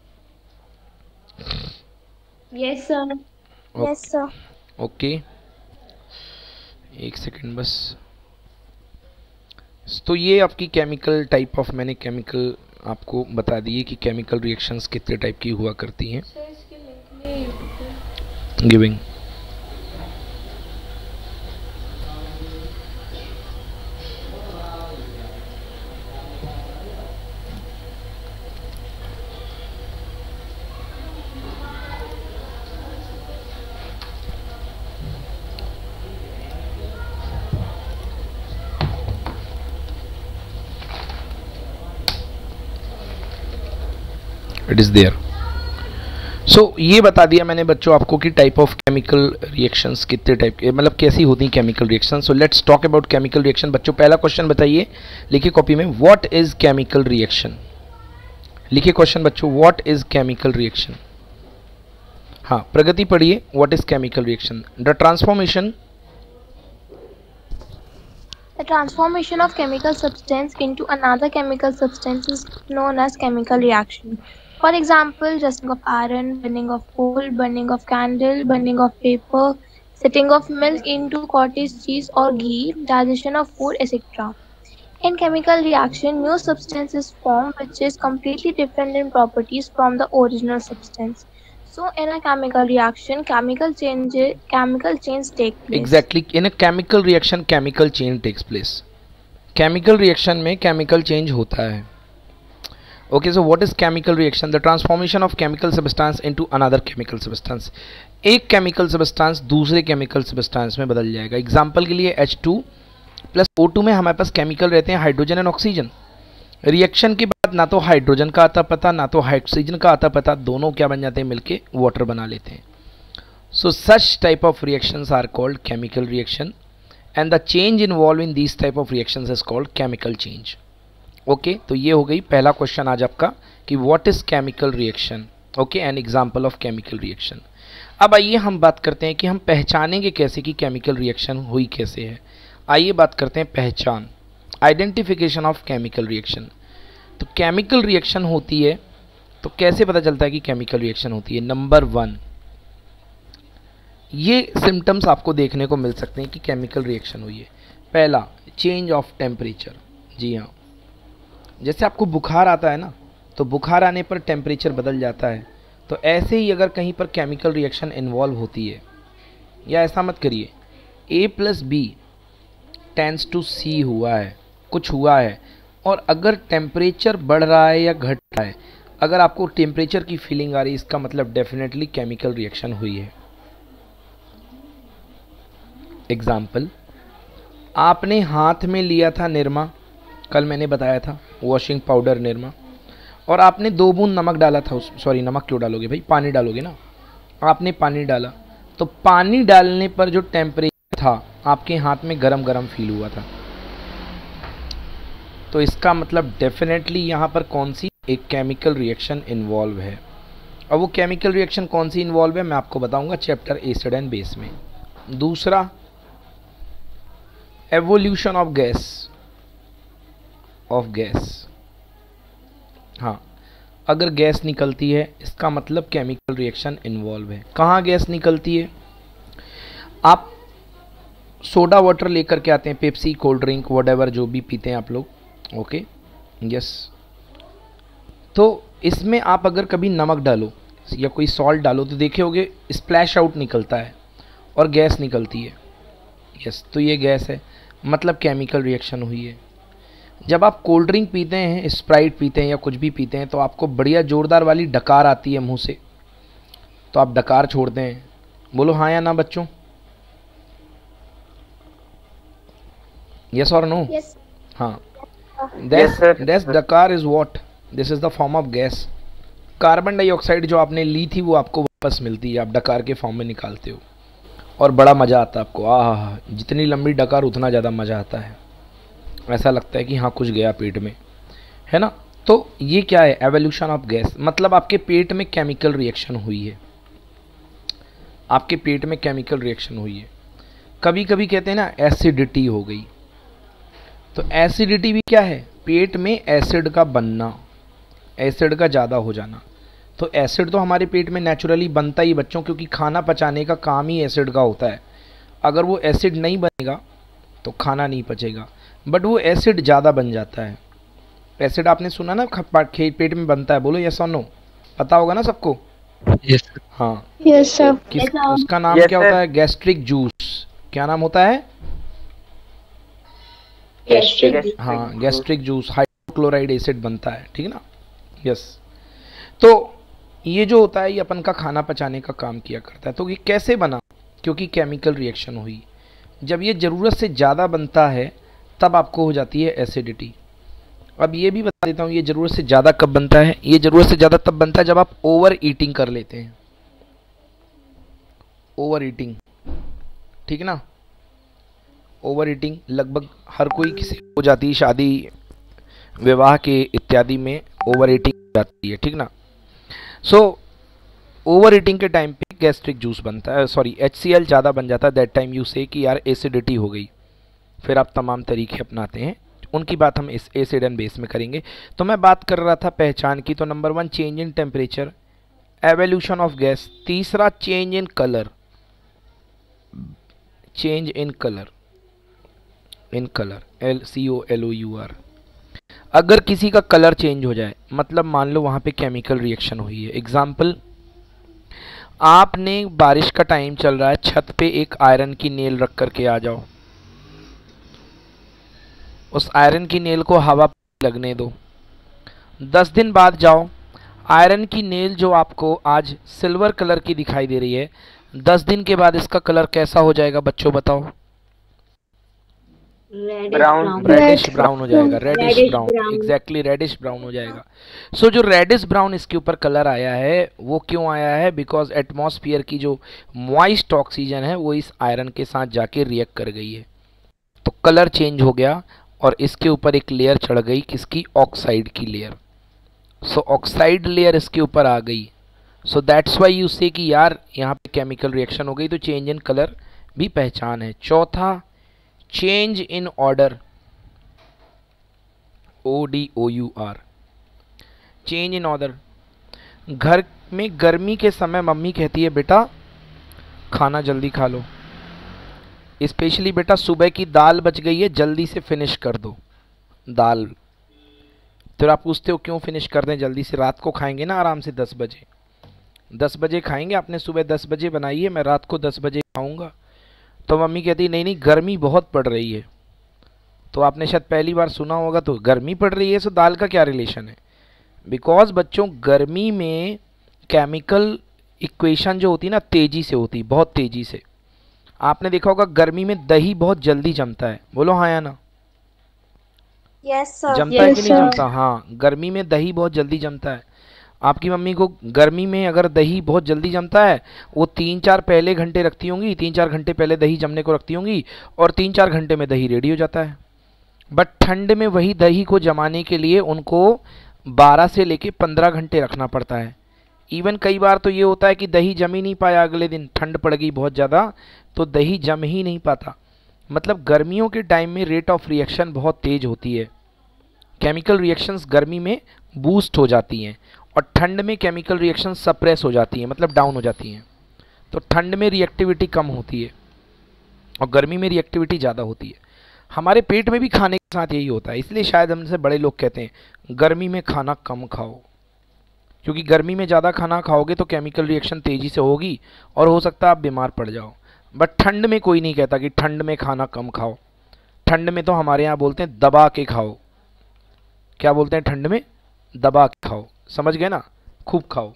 Yes sir, yes sir. Okay, एक सेकंड बस। तो ये आपकी केमिकल टाइप ऑफ, मैंने केमिकल आपको बता दिए कि केमिकल रिएक्शंस कितने टाइप की हुआ करती हैं। Giving it is there. So ये बता दिया मैंने बच्चों आपको कि टाइप ऑफ केमिकल रिएक्शंस कितने टाइप के, मतलब कैसी होती हैं chemical reaction. So let's talk about chemical reaction. बच्चों पहला क्वेश्चन बताइए, लिखिए कॉपी में, व्हाट इज केमिकल रिएक्शन। लिखिए क्वेश्चन बच्चों, व्हाट इज केमिकल रिएक्शन। हाँ प्रगति पढ़िए, what is chemical reaction. The transformation The transformation of chemical substance into another chemical substance is known as chemical reaction. For example, rusting of iron, burning of coal, burning of candle, burning of paper, setting of milk into cottage cheese or ghee, digestion of food, et cetera. In chemical reaction, new substance is formed which is completely different in properties from the original substance. So, in a chemical reaction, chemical change chemical change take place. Exactly. In a chemical reaction, chemical change takes place. Chemical reaction में chemical change होता है. Okay, so what is chemical reaction? The transformation of chemical substance into another chemical substance. एक chemical substance दूसरे chemical substance में बदल जाएगा. Example के लिए H two plus O two में हमारे पास chemical रहते हैं हाइड्रोजन एंड ऑक्सीजन. रिएक्शन के बाद ना तो हाइड्रोजन का आता पता ना तो ऑक्सीजन का आता पता, दोनों क्या बन जाते हैं, मिलके वाटर बना लेते हैं. So such type of reactions are called chemical reaction and the change involve in this type of reactions is called chemical change. Okay, तो ये हो गई पहला क्वेश्चन आज आपका कि what is chemical reaction. Okay, an example of chemical reaction. अब आइए हम बात करते हैं कि हम पहचानेंगे कैसे कि केमिकल रिएक्शन हुई कैसे है. आइए बात करते हैं पहचान, आइडेंटिफिकेशन ऑफ केमिकल रिएक्शन. तो केमिकल रिएक्शन होती है तो कैसे पता चलता है कि केमिकल रिएक्शन होती है. नंबर वन, ये सिम्टम्स आपको देखने को मिल सकते हैं कि केमिकल रिएक्शन हुई है. पहला, चेंज ऑफ टेम्परेचर. जी हाँ, जैसे आपको बुखार आता है ना, तो बुखार आने पर टेम्परेचर बदल जाता है. तो ऐसे ही अगर कहीं पर केमिकल रिएक्शन इन्वॉल्व होती है, या ऐसा मत करिए, A plus B tends to C हुआ है, कुछ हुआ है, और अगर टेम्परेचर बढ़ रहा है या घट रहा है, अगर आपको टेम्परेचर की फीलिंग आ रही है, इसका मतलब डेफिनेटली केमिकल रिएक्शन हुई है. एग्जाम्पल, आपने हाथ में लिया था निरमा, कल मैंने बताया था वॉशिंग पाउडर निरमा, और आपने दो बूंद नमक डाला था. उस सॉरी नमक क्यों डालोगे भाई, पानी डालोगे ना. आपने पानी डाला तो पानी डालने पर जो टेम्परेचर था आपके हाथ में गरम गरम फील हुआ था. तो इसका मतलब डेफिनेटली यहाँ पर कौन सी, एक केमिकल रिएक्शन इन्वॉल्व है. और वो केमिकल रिएक्शन कौन सी इन्वॉल्व है मैं आपको बताऊंगा चैप्टर एसिड एंड बेस में. दूसरा, evolution of gas of gas. हाँ, अगर गैस निकलती है इसका मतलब केमिकल रिएक्शन इन्वॉल्व है. कहाँ गैस निकलती है, आप सोडा वाटर लेकर के आते हैं, पेप्सी, कोल्ड ड्रिंक, व्हाटएवर जो भी पीते हैं आप लोग. Okay, yes. तो इसमें आप अगर कभी नमक डालो या कोई सॉल्ट डालो तो देखे होगे स्प्लैश आउट निकलता है और गैस निकलती है. यस, तो ये गैस है, मतलब केमिकल रिएक्शन हुई है. जब आप कोल्ड ड्रिंक पीते हैं, स्प्राइट पीते हैं या कुछ भी पीते हैं, तो आपको बढ़िया जोरदार वाली डकार आती है मुंह से, तो आप डकार छोड़ते हैं. बोलो हाँ या ना बच्चों. यस और नो. Yes. हाँ, Yes, sir. दैट्स डकार is what, this is the form of gas. Carbon dioxide जो आपने ली थी वो आपको वापस मिलती है, आप डकार के फॉर्म में निकालते हो और बड़ा मज़ा आता है आपको. आह, जितनी लंबी डकार उतना ज़्यादा मज़ा आता है, ऐसा लगता है कि हाँ कुछ गया पेट में, है ना. तो ये क्या है, एवोल्यूशन ऑफ गैस, मतलब आपके पेट में केमिकल रिएक्शन हुई है. आपके पेट में केमिकल रिएक्शन हुई है. कभी कभी कहते हैं ना एसिडिटी हो गई, तो एसिडिटी भी क्या है, पेट में एसिड का बनना, एसिड का ज़्यादा हो जाना. तो एसिड तो हमारे पेट में नेचुरली बनता ही बच्चों, क्योंकि खाना पचाने का काम ही एसिड का होता है. अगर वो एसिड नहीं बनेगा तो खाना नहीं पचेगा, बट वो एसिड ज़्यादा बन जाता है. एसिड आपने सुना ना पेट में बनता है, बोलो यस और नो, पता होगा ना सबको. यस. हाँ, यस सर. किस उसका नाम Yes, क्या sir. होता है, गैस्ट्रिक जूस. क्या नाम होता है, हाँ गैस्ट्रिक जूस. हाइड्रोक्लोराइड एसिड बनता है, ठीक है ना. यस, तो ये जो होता है ये अपन का खाना पचाने का काम किया करता है. तो ये कैसे बना, क्योंकि केमिकल रिएक्शन हुई. जब ये ज़रूरत से ज़्यादा बनता है तब आपको हो जाती है एसिडिटी. अब ये भी बता देता हूँ, ये ज़रूरत से ज़्यादा कब बनता है? ये ज़रूरत से ज़्यादा तब बनता है जब आप ओवर ईटिंग कर लेते हैं। ओवर ईटिंग, ठीक है ना? ओवर ईटिंग लगभग हर कोई किसी हो जाती है, शादी विवाह के इत्यादि में ओवर ईटिंग हो जाती है, ठीक ना? सो ओवर ईटिंग के टाइम पे गैस्ट्रिक जूस बनता है, सॉरी एच सी एल ज़्यादा बन जाता है। दैट टाइम यू से कि यार एसिडिटी हो गई, फिर आप तमाम तरीके अपनाते हैं, उनकी बात हम इस एसिड एंड बेस में करेंगे। तो मैं बात कर रहा था पहचान की, तो number one change in temperature, evolution of gas. तीसरा change in colour, change in colour, in colour, L C O L O U R. अगर किसी का कलर चेंज हो जाए, मतलब मान लो वहाँ पे केमिकल रिएक्शन हुई है। एग्जाम्पल, आपने बारिश का टाइम चल रहा है, छत पे एक आयरन की नेल रख करके आ जाओ, उस आयरन की नेल को हवा लगने दो, दस दिन बाद जाओ, आयरन की नेल जो आपको आज सिल्वर कलर की दिखाई दे रही है, दस दिन के बाद इसका कलर कैसा हो जाएगा बच्चों बताओ? ब्राउन, रेडिश ब्राउन हो जाएगा, reddish brown, exactly reddish brown हो जाएगा। सो so, जो रेडिश ब्राउन इसके ऊपर कलर आया है वो क्यों आया है? बिकॉज एटमॉस्फेयर की जो मॉइस्ट ऑक्सीजन है वो इस आयरन के साथ जाके रिएक्ट कर गई है, तो कलर चेंज हो गया और इसके ऊपर एक लेयर चढ़ गई, किसकी? ऑक्साइड की लेयर। सो ऑक्साइड लेयर इसके ऊपर आ गई। सो दैट्स वाई यू से कि यार यहाँ पे केमिकल रिएक्शन हो गई, तो चेंज इन कलर भी पहचान है। चौथा change in odour, O D O U R, change in odour. घर में गर्मी के समय मम्मी कहती है बेटा खाना जल्दी खा लो, स्पेशली बेटा सुबह की दाल बच गई है जल्दी से फिनिश कर दो दाल। तो आप पूछते हो क्यों फिनिश कर दें जल्दी से? रात को खाएंगे ना आराम से, दस बजे दस बजे खाएंगे, आपने सुबह दस बजे बनाई है, मैं रात को दस बजे खाऊंगा। तो मम्मी कहती नहीं नहीं गर्मी बहुत पड़ रही है। तो आपने शायद पहली बार सुना होगा, तो गर्मी पड़ रही है तो दाल का क्या रिलेशन है? बिकॉज बच्चों गर्मी में केमिकल इक्वेशन जो होती है ना तेज़ी से होती है, बहुत तेज़ी से। आपने देखा होगा गर्मी में दही बहुत जल्दी जमता है, बोलो हाँ या ना? Yes sir. जमता है कि नहीं जमता? हाँ, गर्मी में दही बहुत जल्दी जमता है। आपकी मम्मी को गर्मी में अगर दही बहुत जल्दी जमता है, वो तीन चार पहले घंटे रखती होंगी, तीन चार घंटे पहले दही जमने को रखती होंगी और तीन चार घंटे में दही रेडी हो जाता है। बट ठंड में वही दही को जमाने के लिए उनको बारह से लेके पंद्रह घंटे रखना पड़ता है। इवन कई बार तो ये होता है कि दही जम ही नहीं पाया, अगले दिन ठंड पड़ गई बहुत ज़्यादा तो दही जम ही नहीं पाता। मतलब गर्मियों के टाइम में रेट ऑफ रिएक्शन बहुत तेज़ होती है, केमिकल रिएक्शंस गर्मी में बूस्ट हो जाती हैं और ठंड में केमिकल रिएक्शन सप्रेस हो जाती हैं, मतलब डाउन हो जाती हैं। तो ठंड में रिएक्टिविटी कम होती है और गर्मी में रिएक्टिविटी ज़्यादा होती है। हमारे पेट में भी खाने के साथ यही होता है, इसलिए शायद हमसे बड़े लोग कहते हैं गर्मी में खाना कम खाओ, क्योंकि गर्मी में ज़्यादा खाना खाओगे तो केमिकल रिएक्शन तेज़ी से होगी और हो सकता है आप बीमार पड़ जाओ। बट ठंड में कोई नहीं कहता कि ठंड में खाना कम खाओ। ठंड में तो हमारे यहाँ बोलते हैं दबा के खाओ। क्या बोलते हैं? ठंड में दबा के खाओ। समझ गए ना? खूब खाओ।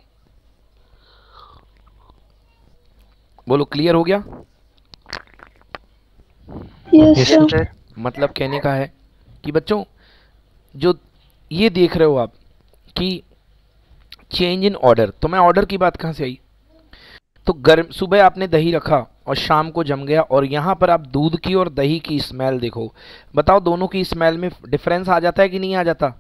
बोलो क्लियर हो गया? Yes sir. मतलब कहने का है कि बच्चों जो ये देख रहे हो आप कि चेंज इन ऑर्डर, तो मैं ऑर्डर की बात कहाँ से आई? तो गर्म सुबह आपने दही रखा और शाम को जम गया, और यहाँ पर आप दूध की और दही की स्मेल देखो, बताओ दोनों की स्मेल में डिफरेंस आ जाता है कि नहीं आ जाता?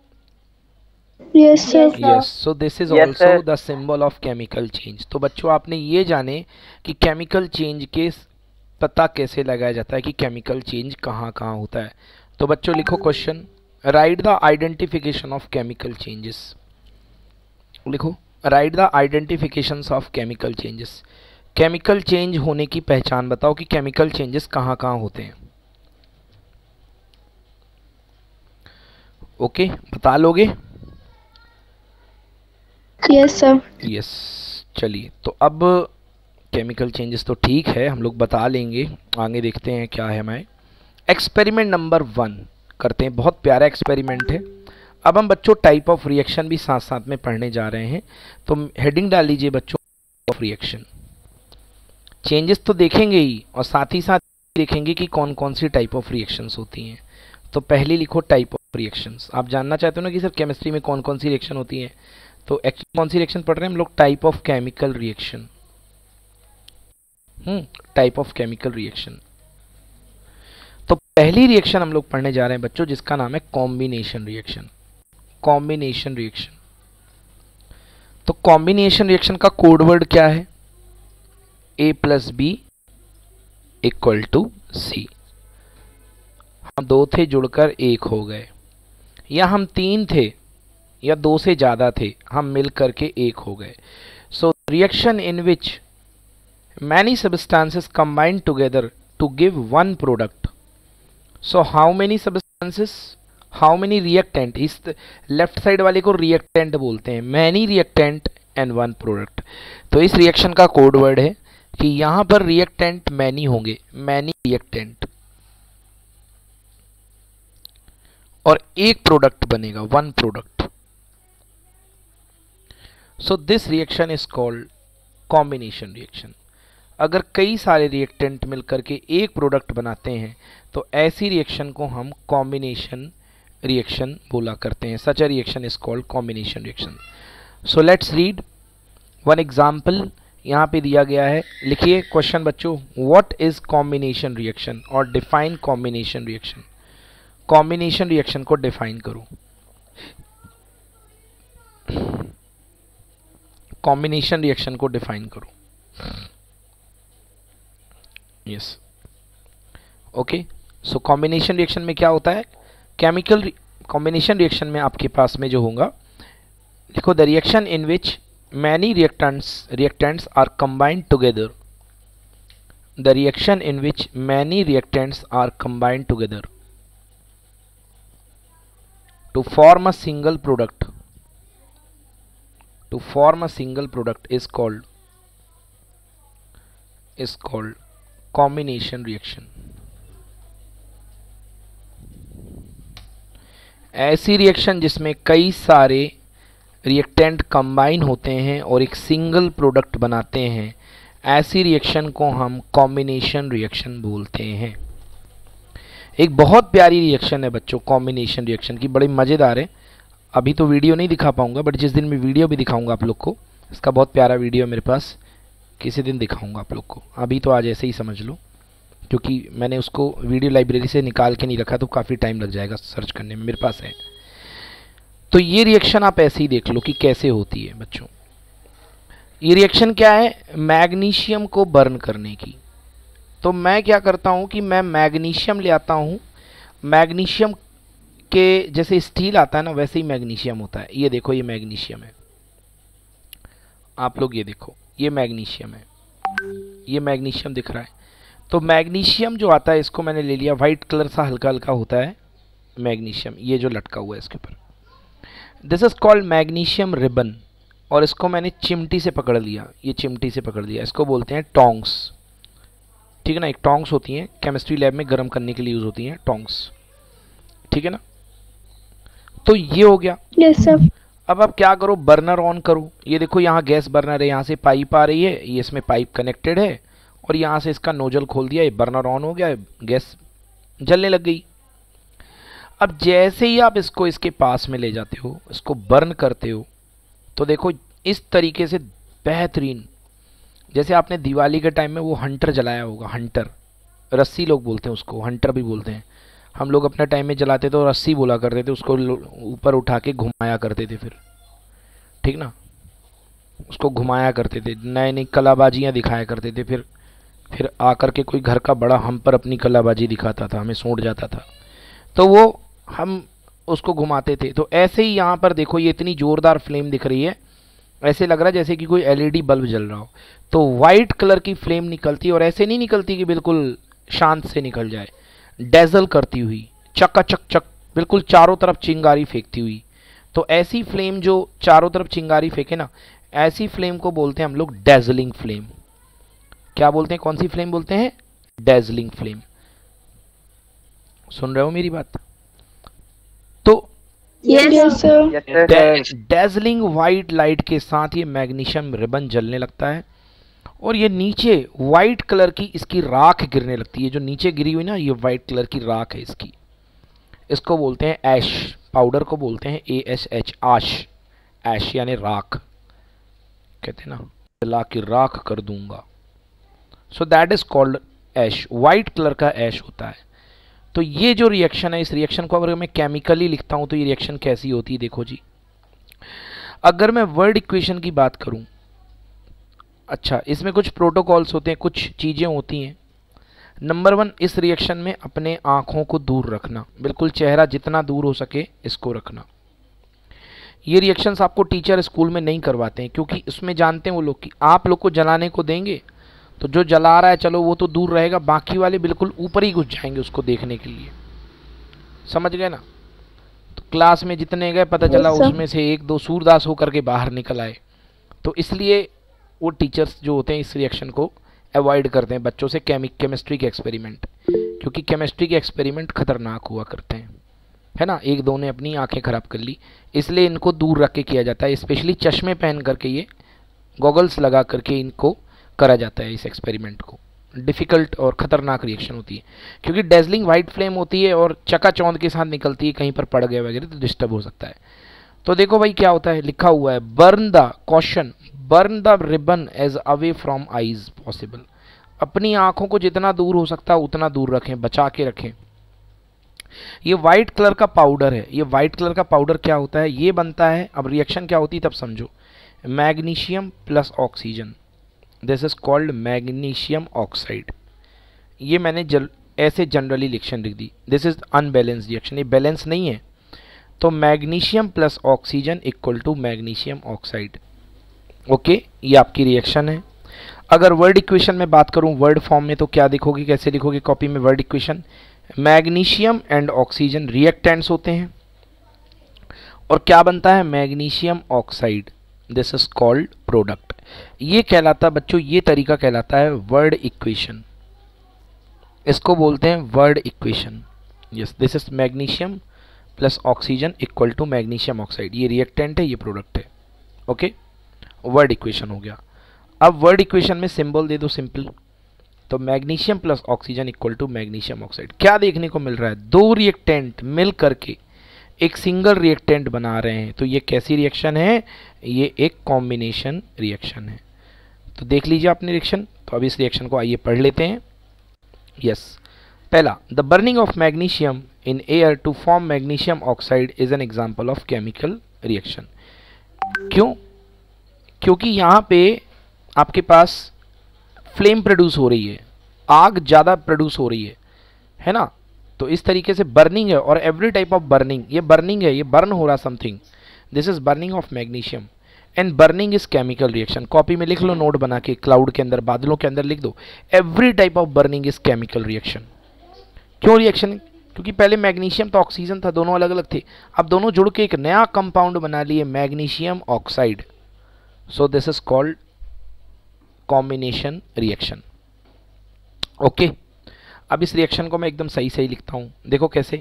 Yes sir. Yes, so this is Yes, also sir. The symbol of chemical change. तो बच्चों आपने ये जाने कि केमिकल चेंज के पता कैसे लगाया जाता है कि केमिकल चेंज कहाँ कहाँ होता है। तो बच्चों लिखो question, write the identification of chemical changes. लिखो write the identifications of chemical changes. Chemical change होने की पहचान बताओ कि केमिकल चेंजेस कहाँ कहाँ होते हैं। ओके, बता लोगे? Yes sir. यस, चलिए तो अब केमिकल चेंजेस तो ठीक है, हम लोग बता लेंगे, आगे देखते हैं क्या है। हमारे एक्सपेरिमेंट नंबर वन करते हैं, बहुत प्यारा एक्सपेरिमेंट है। अब हम बच्चों टाइप ऑफ रिएक्शन भी साथ साथ में पढ़ने जा रहे हैं, तो हेडिंग डाल लीजिए बच्चों, ऑफ रिएक्शन। चेंजेस तो देखेंगे ही और साथ ही साथ देखेंगे कि कौन कौन सी टाइप ऑफ रिएक्शंस होती हैं। तो पहले लिखो टाइप ऑफ रिएक्शंस। आप जानना चाहते हो ना कि सर केमिस्ट्री में कौन कौन सी रिएक्शन होती हैं, तो एक्चुअली कौन सी रिएक्शन पढ़ रहे हैं हम लोग? Type of chemical reaction. Hmm type of chemical reaction. तो पहली रिएक्शन हम लोग पढ़ने जा रहे हैं बच्चों, जिसका नाम है कॉम्बिनेशन रिएक्शन। Combination reaction. तो कॉम्बिनेशन रिएक्शन का कोड वर्ड क्या है? A plus B equal to C. हम दो थे जुड़कर एक हो गए, या हम तीन थे या दो से ज्यादा थे, हम मिल करके एक हो गए। So reaction in which many substances combine together to give one product. So how many substances, how many reactant, इस लेफ्ट साइड वाले को रिएक्टेंट बोलते हैं, many reactant and one product. तो इस रिएक्शन का कोड वर्ड है कि यहां पर रिएक्टेंट मैनी होंगे, मैनी रिएक्टेंट, और एक प्रोडक्ट बनेगा, one product. So this reaction is called combination reaction. अगर कई सारे रिएक्टेंट मिलकर के एक प्रोडक्ट बनाते हैं तो ऐसी रिएक्शन को हम कॉम्बिनेशन रिएक्शन बोला करते हैं। Such a reaction is called combination reaction. So let's read one example. यहाँ पे दिया गया है, लिखिए क्वेश्चन बच्चों, व्हाट इज कॉम्बिनेशन रिएक्शन, और define combination reaction. Combination reaction को डिफाइन करो। कॉम्बिनेशन रिएक्शन को डिफाइन करो। Yes, okay. So combination reaction में क्या होता है? केमिकल कॉम्बिनेशन रिएक्शन में आपके पास में जो होगा, देखो, the reaction in which many reactants reactants are combined together. The reaction in which many reactants are combined together to form a single product, to form a single product is called is called combination reaction। ऐसी reaction जिसमें कई सारे reactant combine होते हैं और एक single product बनाते हैं, ऐसी रिएक्शन को हम कॉम्बिनेशन रिएक्शन बोलते हैं। एक बहुत प्यारी रिएक्शन है बच्चों कॉम्बिनेशन रिएक्शन की, बड़ी मज़ेदार है। अभी तो वीडियो नहीं दिखा पाऊंगा, बट जिस दिन मैं वीडियो भी दिखाऊंगा आप लोग को, इसका बहुत प्यारा वीडियो मेरे पास, किसी दिन दिखाऊंगा आप लोग को। अभी तो आज ऐसे ही समझ लो, क्योंकि मैंने उसको वीडियो लाइब्रेरी से निकाल के नहीं रखा, तो काफ़ी टाइम लग जाएगा सर्च करने में, मेरे पास है। तो ये रिएक्शन आप ऐसे ही देख लो कि कैसे होती है बच्चों। ये रिएक्शन क्या है? मैग्नीशियम को बर्न करने की। तो मैं क्या करता हूँ कि मैं मैग्नीशियम ले आता हूँ। मैग्नीशियम के जैसे स्टील आता है ना, वैसे ही मैग्नीशियम होता है। ये देखो, ये मैग्नीशियम है, आप लोग ये देखो, ये मैग्नीशियम है, ये मैग्नीशियम दिख रहा है। तो मैग्नीशियम जो आता है, इसको मैंने ले लिया, वाइट कलर सा हल्का हल्का होता है मैग्नीशियम, ये जो लटका हुआ है इसके ऊपर, this is called magnesium ribbon. और इसको मैंने चिमटी से पकड़ लिया, ये चिमटी से पकड़ लिया, इसको बोलते हैं टोंग्स। ठीक है ना, एक टोंग्स होती हैं, केमिस्ट्री लैब में गर्म करने के लिए यूज होती हैं टोंग्स, ठीक है ना। तो ये हो गया। Yes sir. अब आप क्या करो, बर्नर ऑन करो। ये देखो, यहाँ गैस बर्नर है, यहाँ से पाइप आ रही है, ये इसमें पाइप कनेक्टेड है, और यहाँ से इसका नोजल खोल दिया, ये बर्नर ऑन हो गया, गैस जलने लग गई। अब जैसे ही आप इसको इसके पास में ले जाते हो, इसको बर्न करते हो, तो देखो इस तरीके से बेहतरीन, जैसे आपने दिवाली के टाइम में वो हंटर जलाया होगा, हंटर, रस्सी लोग बोलते हैं उसको, हंटर भी बोलते हैं। हम लोग अपने टाइम में जलाते थे और रस्सी बोला करते थे, उसको ऊपर उठा के घुमाया करते थे फिर, ठीक ना, उसको घुमाया करते थे, नई नई कलाबाजियाँ दिखाया करते थे। फिर फिर आकर के कोई घर का बड़ा हम पर अपनी कलाबाजी दिखाता था, हमें सूंढ जाता था, तो वो हम उसको घुमाते थे। तो ऐसे ही यहाँ पर देखो, ये इतनी ज़ोरदार फ्लेम दिख रही है, ऐसे लग रहा है जैसे कि कोई एलईडी बल्ब जल रहा हो। तो वाइट कलर की फ्लेम निकलती है, और ऐसे नहीं निकलती कि बिल्कुल शांत से निकल जाए, डेजल करती हुई, चकाचक चक, बिल्कुल चारों तरफ चिंगारी फेंकती हुई। तो ऐसी फ्लेम जो चारों तरफ चिंगारी फेंके ना, ऐसी फ्लेम को बोलते हैं हम लोग डेजलिंग फ्लेम। क्या बोलते हैं, कौन सी फ्लेम बोलते हैं? Dazzling flame. सुन रहे हो मेरी बात? तो yes sir. Dazzling white light के साथ ये मैग्नीशियम रिबन जलने लगता है, और ये नीचे वाइट कलर की इसकी राख गिरने लगती है। जो नीचे गिरी हुई ना, ये वाइट कलर की राख है इसकी, इसको बोलते हैं ऐश, पाउडर को बोलते हैं ए एस एच, आश, ऐश यानी राख, कहते हैं ना जला के राख कर दूंगा। So that is called ash, white colour का ऐश होता है। तो ये जो रिएक्शन है, इस रिएक्शन को अगर मैं केमिकली लिखता हूं तो ये रिएक्शन कैसी होती है, देखो जी। अगर मैं वर्ड इक्वेशन की बात करूं, अच्छा इसमें कुछ प्रोटोकॉल्स होते हैं, कुछ चीज़ें होती हैं। नंबर वन, इस रिएक्शन में अपने आँखों को दूर रखना, बिल्कुल चेहरा जितना दूर हो सके इसको रखना। ये रिएक्शंस आपको टीचर स्कूल में नहीं करवाते हैं, क्योंकि उसमें जानते हैं वो लोग कि आप लोग को जलाने को देंगे तो जो जला रहा है चलो वो तो दूर रहेगा, बाकी वाले बिल्कुल ऊपर ही घुस जाएंगे उसको देखने के लिए, समझ गए ना। तो क्लास में जितने गए पता चला उसमें से एक दो सूरदास होकर के बाहर निकल आए। तो इसलिए वो टीचर्स जो होते हैं इस रिएक्शन को अवॉइड करते हैं बच्चों से, केमिक केमिस्ट्री के एक्सपेरिमेंट, क्योंकि केमिस्ट्री के एक्सपेरिमेंट खतरनाक हुआ करते हैं, है ना। एक दो ने अपनी आंखें खराब कर ली, इसलिए इनको दूर रख के किया जाता है। स्पेशली चश्मे पहन करके, ये गॉगल्स लगा करके इनको करा जाता है इस एक्सपेरिमेंट को। डिफ़िकल्ट और ख़तरनाक रिएक्शन होती है, क्योंकि डेजलिंग वाइट फ्लेम होती है और चकाचौंध के साथ निकलती है, कहीं पर पड़ गया वगैरह तो डिस्टर्ब हो सकता है। तो देखो भाई क्या होता है, लिखा हुआ है burn the caution, burn the ribbon as away from eyes possible. अपनी आंखों को जितना दूर हो सकता है उतना दूर रखें, बचा के रखें। ये वाइट कलर का पाउडर है, ये वाइट कलर का पाउडर क्या होता है, ये बनता है, अब रिएक्शन क्या होती है तब समझो, magnesium plus oxygen, this is called magnesium oxide. ये मैंने जल ऐसे जनरली रिएक्शन लिख दी, दिस इज अनबैलेंस रिएक्शन, ये बैलेंस नहीं है। तो magnesium plus oxygen equal to magnesium oxide. Okay, ये आपकी रिएक्शन है। अगर वर्ड इक्वेशन में बात करूं वर्ड फॉर्म में, तो क्या लिखोगे, कैसे लिखोगे कॉपी में word equation, magnesium and oxygen reactants होते हैं और क्या बनता है, magnesium oxide, this is called product. ये कहलाता बच्चों, ये तरीका कहलाता है वर्ड इक्वेशन, इसको बोलते हैं word equation. Yes, this is magnesium plus oxygen equal to magnesium oxide, ये रिएक्टेंट है, ये प्रोडक्ट है। ओके, वर्ड इक्वेशन हो गया। अब वर्ड इक्वेशन में सिंबल दे दो सिंपल, तो magnesium plus oxygen equal to magnesium oxide. क्या देखने को मिल रहा है, दो रिएक्टेंट मिल करके एक सिंगल रिएक्टेंट बना रहे हैं, तो ये कैसी रिएक्शन है, ये एक कॉम्बिनेशन रिएक्शन है। तो देख लीजिए आपने रिएक्शन। तो अब इस रिएक्शन को आइए पढ़ लेते हैं। यस, पहला, the burning of magnesium in air to form magnesium oxide is an example of chemical reaction. क्यों, क्योंकि यहाँ पे आपके पास फ्लेम प्रोड्यूस हो रही है, आग ज़्यादा प्रोड्यूस हो रही है, है ना। तो इस तरीके से बर्निंग है, और एवरी टाइप ऑफ बर्निंग, ये बर्निंग है, ये बर्न हो रहा something, this is burning of magnesium and burning is chemical reaction. Copy में लिख लो, नोट बना के, क्लाउड के अंदर, बादलों के अंदर लिख दो, every type of burning is chemical reaction. क्यों रिएक्शन, क्योंकि पहले मैग्नीशियम तो ऑक्सीजन था, दोनों अलग अलग थे, अब दोनों जुड़ के एक नया कंपाउंड बना लिए, magnesium oxide. So this is called combination reaction. Okay, अब इस रिएक्शन को मैं एकदम सही सही लिखता हूँ, देखो कैसे,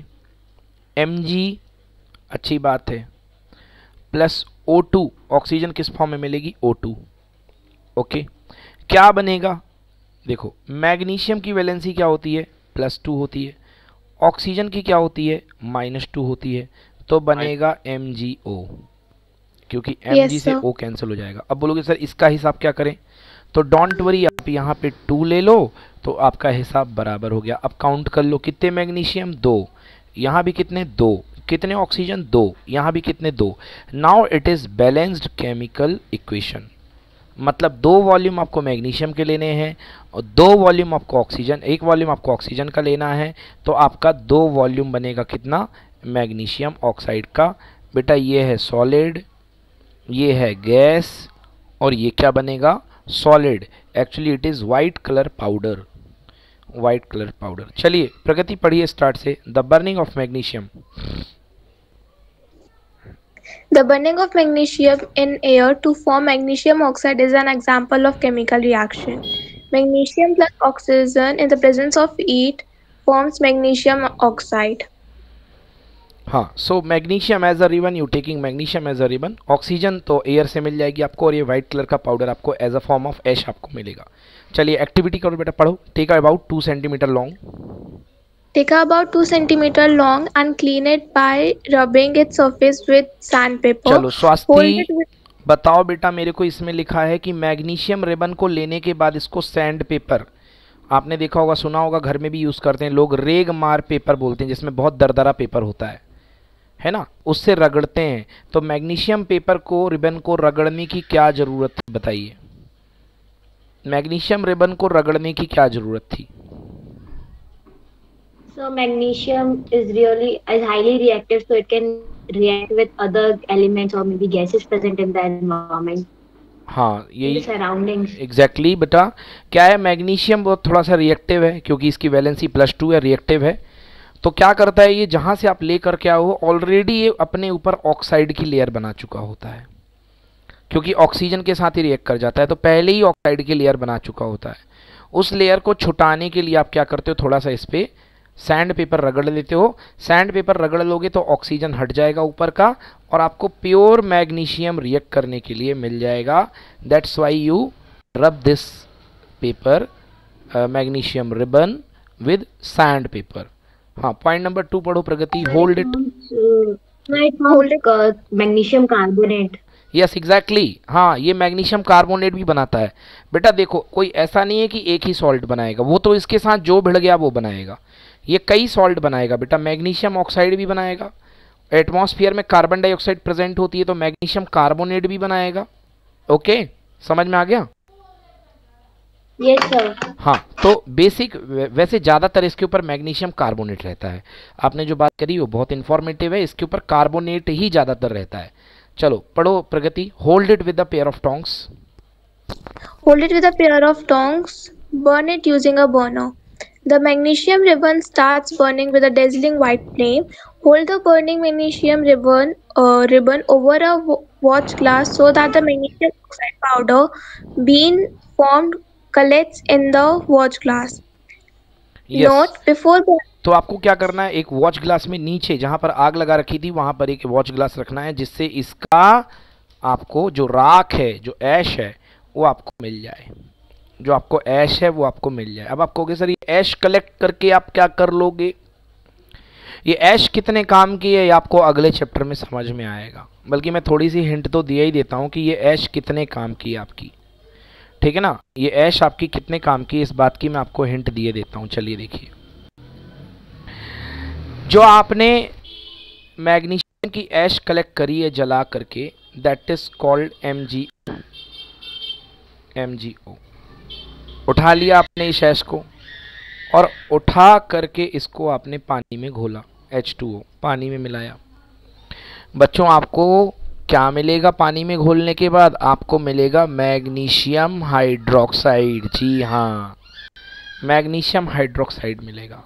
Mg, अच्छी बात है, प्लस O टू, ऑक्सीजन किस फॉर्म में मिलेगी, O टू। ओके, क्या बनेगा, देखो मैग्नीशियम की वैलेंसी क्या होती है, प्लस टू होती है, ऑक्सीजन की क्या होती है, माइनस टू होती है, तो बनेगा एम जी ओ, क्योंकि Mg yes, से O कैंसिल हो जाएगा। अब बोलोगे सर इसका हिसाब क्या करें, तो डोंट वरी, आप यहाँ पे टू ले लो तो आपका हिसाब बराबर हो गया। अब काउंट कर लो, कितने मैग्नीशियम, दो, यहाँ भी कितने, दो, कितने ऑक्सीजन, दो, यहाँ भी कितने, दो। Now it is balanced chemical equation, मतलब दो वॉल्यूम आपको मैग्नीशियम के लेने हैं और दो वॉल्यूम आपको ऑक्सीजन, एक वॉल्यूम आपको ऑक्सीजन का लेना है, तो आपका दो वॉल्यूम बनेगा कितना, मैग्नीशियम ऑक्साइड का। बेटा ये है सॉलिड, ये है गैस, और ये क्या बनेगा, solid. Actually it is white colour powder, white colour powder. चलिए प्रगति पढ़िए स्टार्ट से, the burning of magnesium. The burning of magnesium in air to form magnesium oxide is an example of chemical reaction. Magnesium plus oxygen in the presence of heat forms magnesium oxide. हाँ, so magnesium as a ribbon, you taking magnesium as a ribbon, oxygen तो air से मिल जाएगी आपको, और ये white colour का powder आपको as a form of ash आपको मिलेगा। चलिए एक्टिविटी करो बेटा, पढ़ो। Take about two centimetre long Take about two centimeter long and clean it by rubbing its surface with sandpaper. चलो Hold स्वास्थ्य it with बताओ बेटा, मेरे को इसमें लिखा है कि मैग्नीशियम रिबन को लेने के बाद इसको सैंड पेपर, आपने देखा होगा, सुना होगा, घर में भी यूज़ करते हैं लोग, रेग मार पेपर बोलते हैं, जिसमें बहुत दरदरा पेपर होता है है ना, उससे रगड़ते हैं। तो मैग्नीशियम पेपर को, रिबन को रगड़ने की क्या ज़रूरत थी बताइए? मैग्नीशियम रिबन को रगड़ने की क्या ज़रूरत थी? So magnesium is really is highly reactive, so it can react with other elements or maybe gases present in the environment. हाँ, यही सराउंडिंग्स एग्जैक्टली बेटा। क्या है, मैग्नीशियम बहुत थोड़ा सा रिएक्टिव है, क्योंकि इसकी वैलेंसी प्लस टू है, रिएक्टिव है। तो क्या करता है ये, जहाँ से आप ले करके आओ ऑलरेडी ये अपने ऊपर ऑक्साइड की लेयर बना चुका होता है, क्योंकि ऑक्सीजन के साथ ही रिएक्ट कर जाता है, तो पहले ही ऑक्साइड की लेयर बना चुका होता है। उस लेयर को छुटाने के लिए आप क्या करते हो, थोड़ा सा इस पर सैंड पेपर रगड़ लेते हो। सैंड पेपर रगड़ लोगे तो ऑक्सीजन हट जाएगा ऊपर का, और आपको प्योर मैग्नीशियम रिएक्ट करने के लिए मिल जाएगा। That's why you rub this paper, magnesium ribbon with sand paper. हाँ, पॉइंट नंबर टू पढ़ो Pragati. Hold it, hold it magnesium carbonate. Yes exactly, हाँ ये मैग्नीशियम कार्बोनेट भी बनाता है बेटा। देखो कोई ऐसा नहीं है कि एक ही सॉल्ट बनाएगा, वो तो इसके साथ जो भिड़ गया वो बनाएगा, ये कई सॉल्ट बनाएगा बेटा। मैग्नीशियम ऑक्साइड भी बनाएगा, एटमॉस्फेयर में कार्बन डाइऑक्साइड प्रेजेंट होती है तो मैग्नीशियम कार्बोनेट भी बनाएगा। ओके, समझ में आ गया? Yes sir. हाँ, तो बेसिक वैसे ज़्यादातर इसके ऊपर मैग्नीशियम कार्बोनेट रहता है। आपने जो बात करी वो बहुत इंफॉर्मेटिव है, इसके ऊपर कार्बोनेट ही ज़्यादातर रहता है। चलो पढ़ो Pragati. Hold it with a pair of tongs. Hold it with a pair of tongs. Burn it using a burner. The magnesium ribbon starts burning with a dazzling white flame. Hold the burning magnesium ribbon uh, ribbon over a w- watch glass so that the magnesium oxide powder being formed collects in the watch glass. Yes. Note before the तो आपको क्या करना है, एक watch glass में नीचे जहाँ पर आग लगा रखी थी वहाँ पर एक वॉच ग्लास रखना है, जिससे इसका आपको जो राख है, जो ऐश है, वो आपको मिल जाए। जो आपको ऐश है वो आपको मिल जाए। अब आप कहोगे सर ये ऐश कलेक्ट करके आप क्या कर लोगे, ये ऐश कितने काम की है, ये आपको अगले चैप्टर में समझ में आएगा। बल्कि मैं थोड़ी सी हिंट तो दिया ही देता हूँ कि ये ऐश कितने काम की है आपकी, ठीक है ना। ये ऐश आपकी कितने काम की, इस बात की मैं आपको हिंट दिए देता हूँ। चलिए देखिए, जो आपने मैग्नीशियम की ऐश कलेक्ट करी है जला करके, that is called M G M G O. उठा लिया आपने इस ऐश को और उठा करके इसको आपने पानी में घोला, एच टू ओ पानी में मिलाया। बच्चों आपको क्या मिलेगा पानी में घोलने के बाद? आपको मिलेगा मैग्नीशियम हाइड्रोक्साइड। जी हाँ, मैग्नीशियम हाइड्रोक्साइड मिलेगा,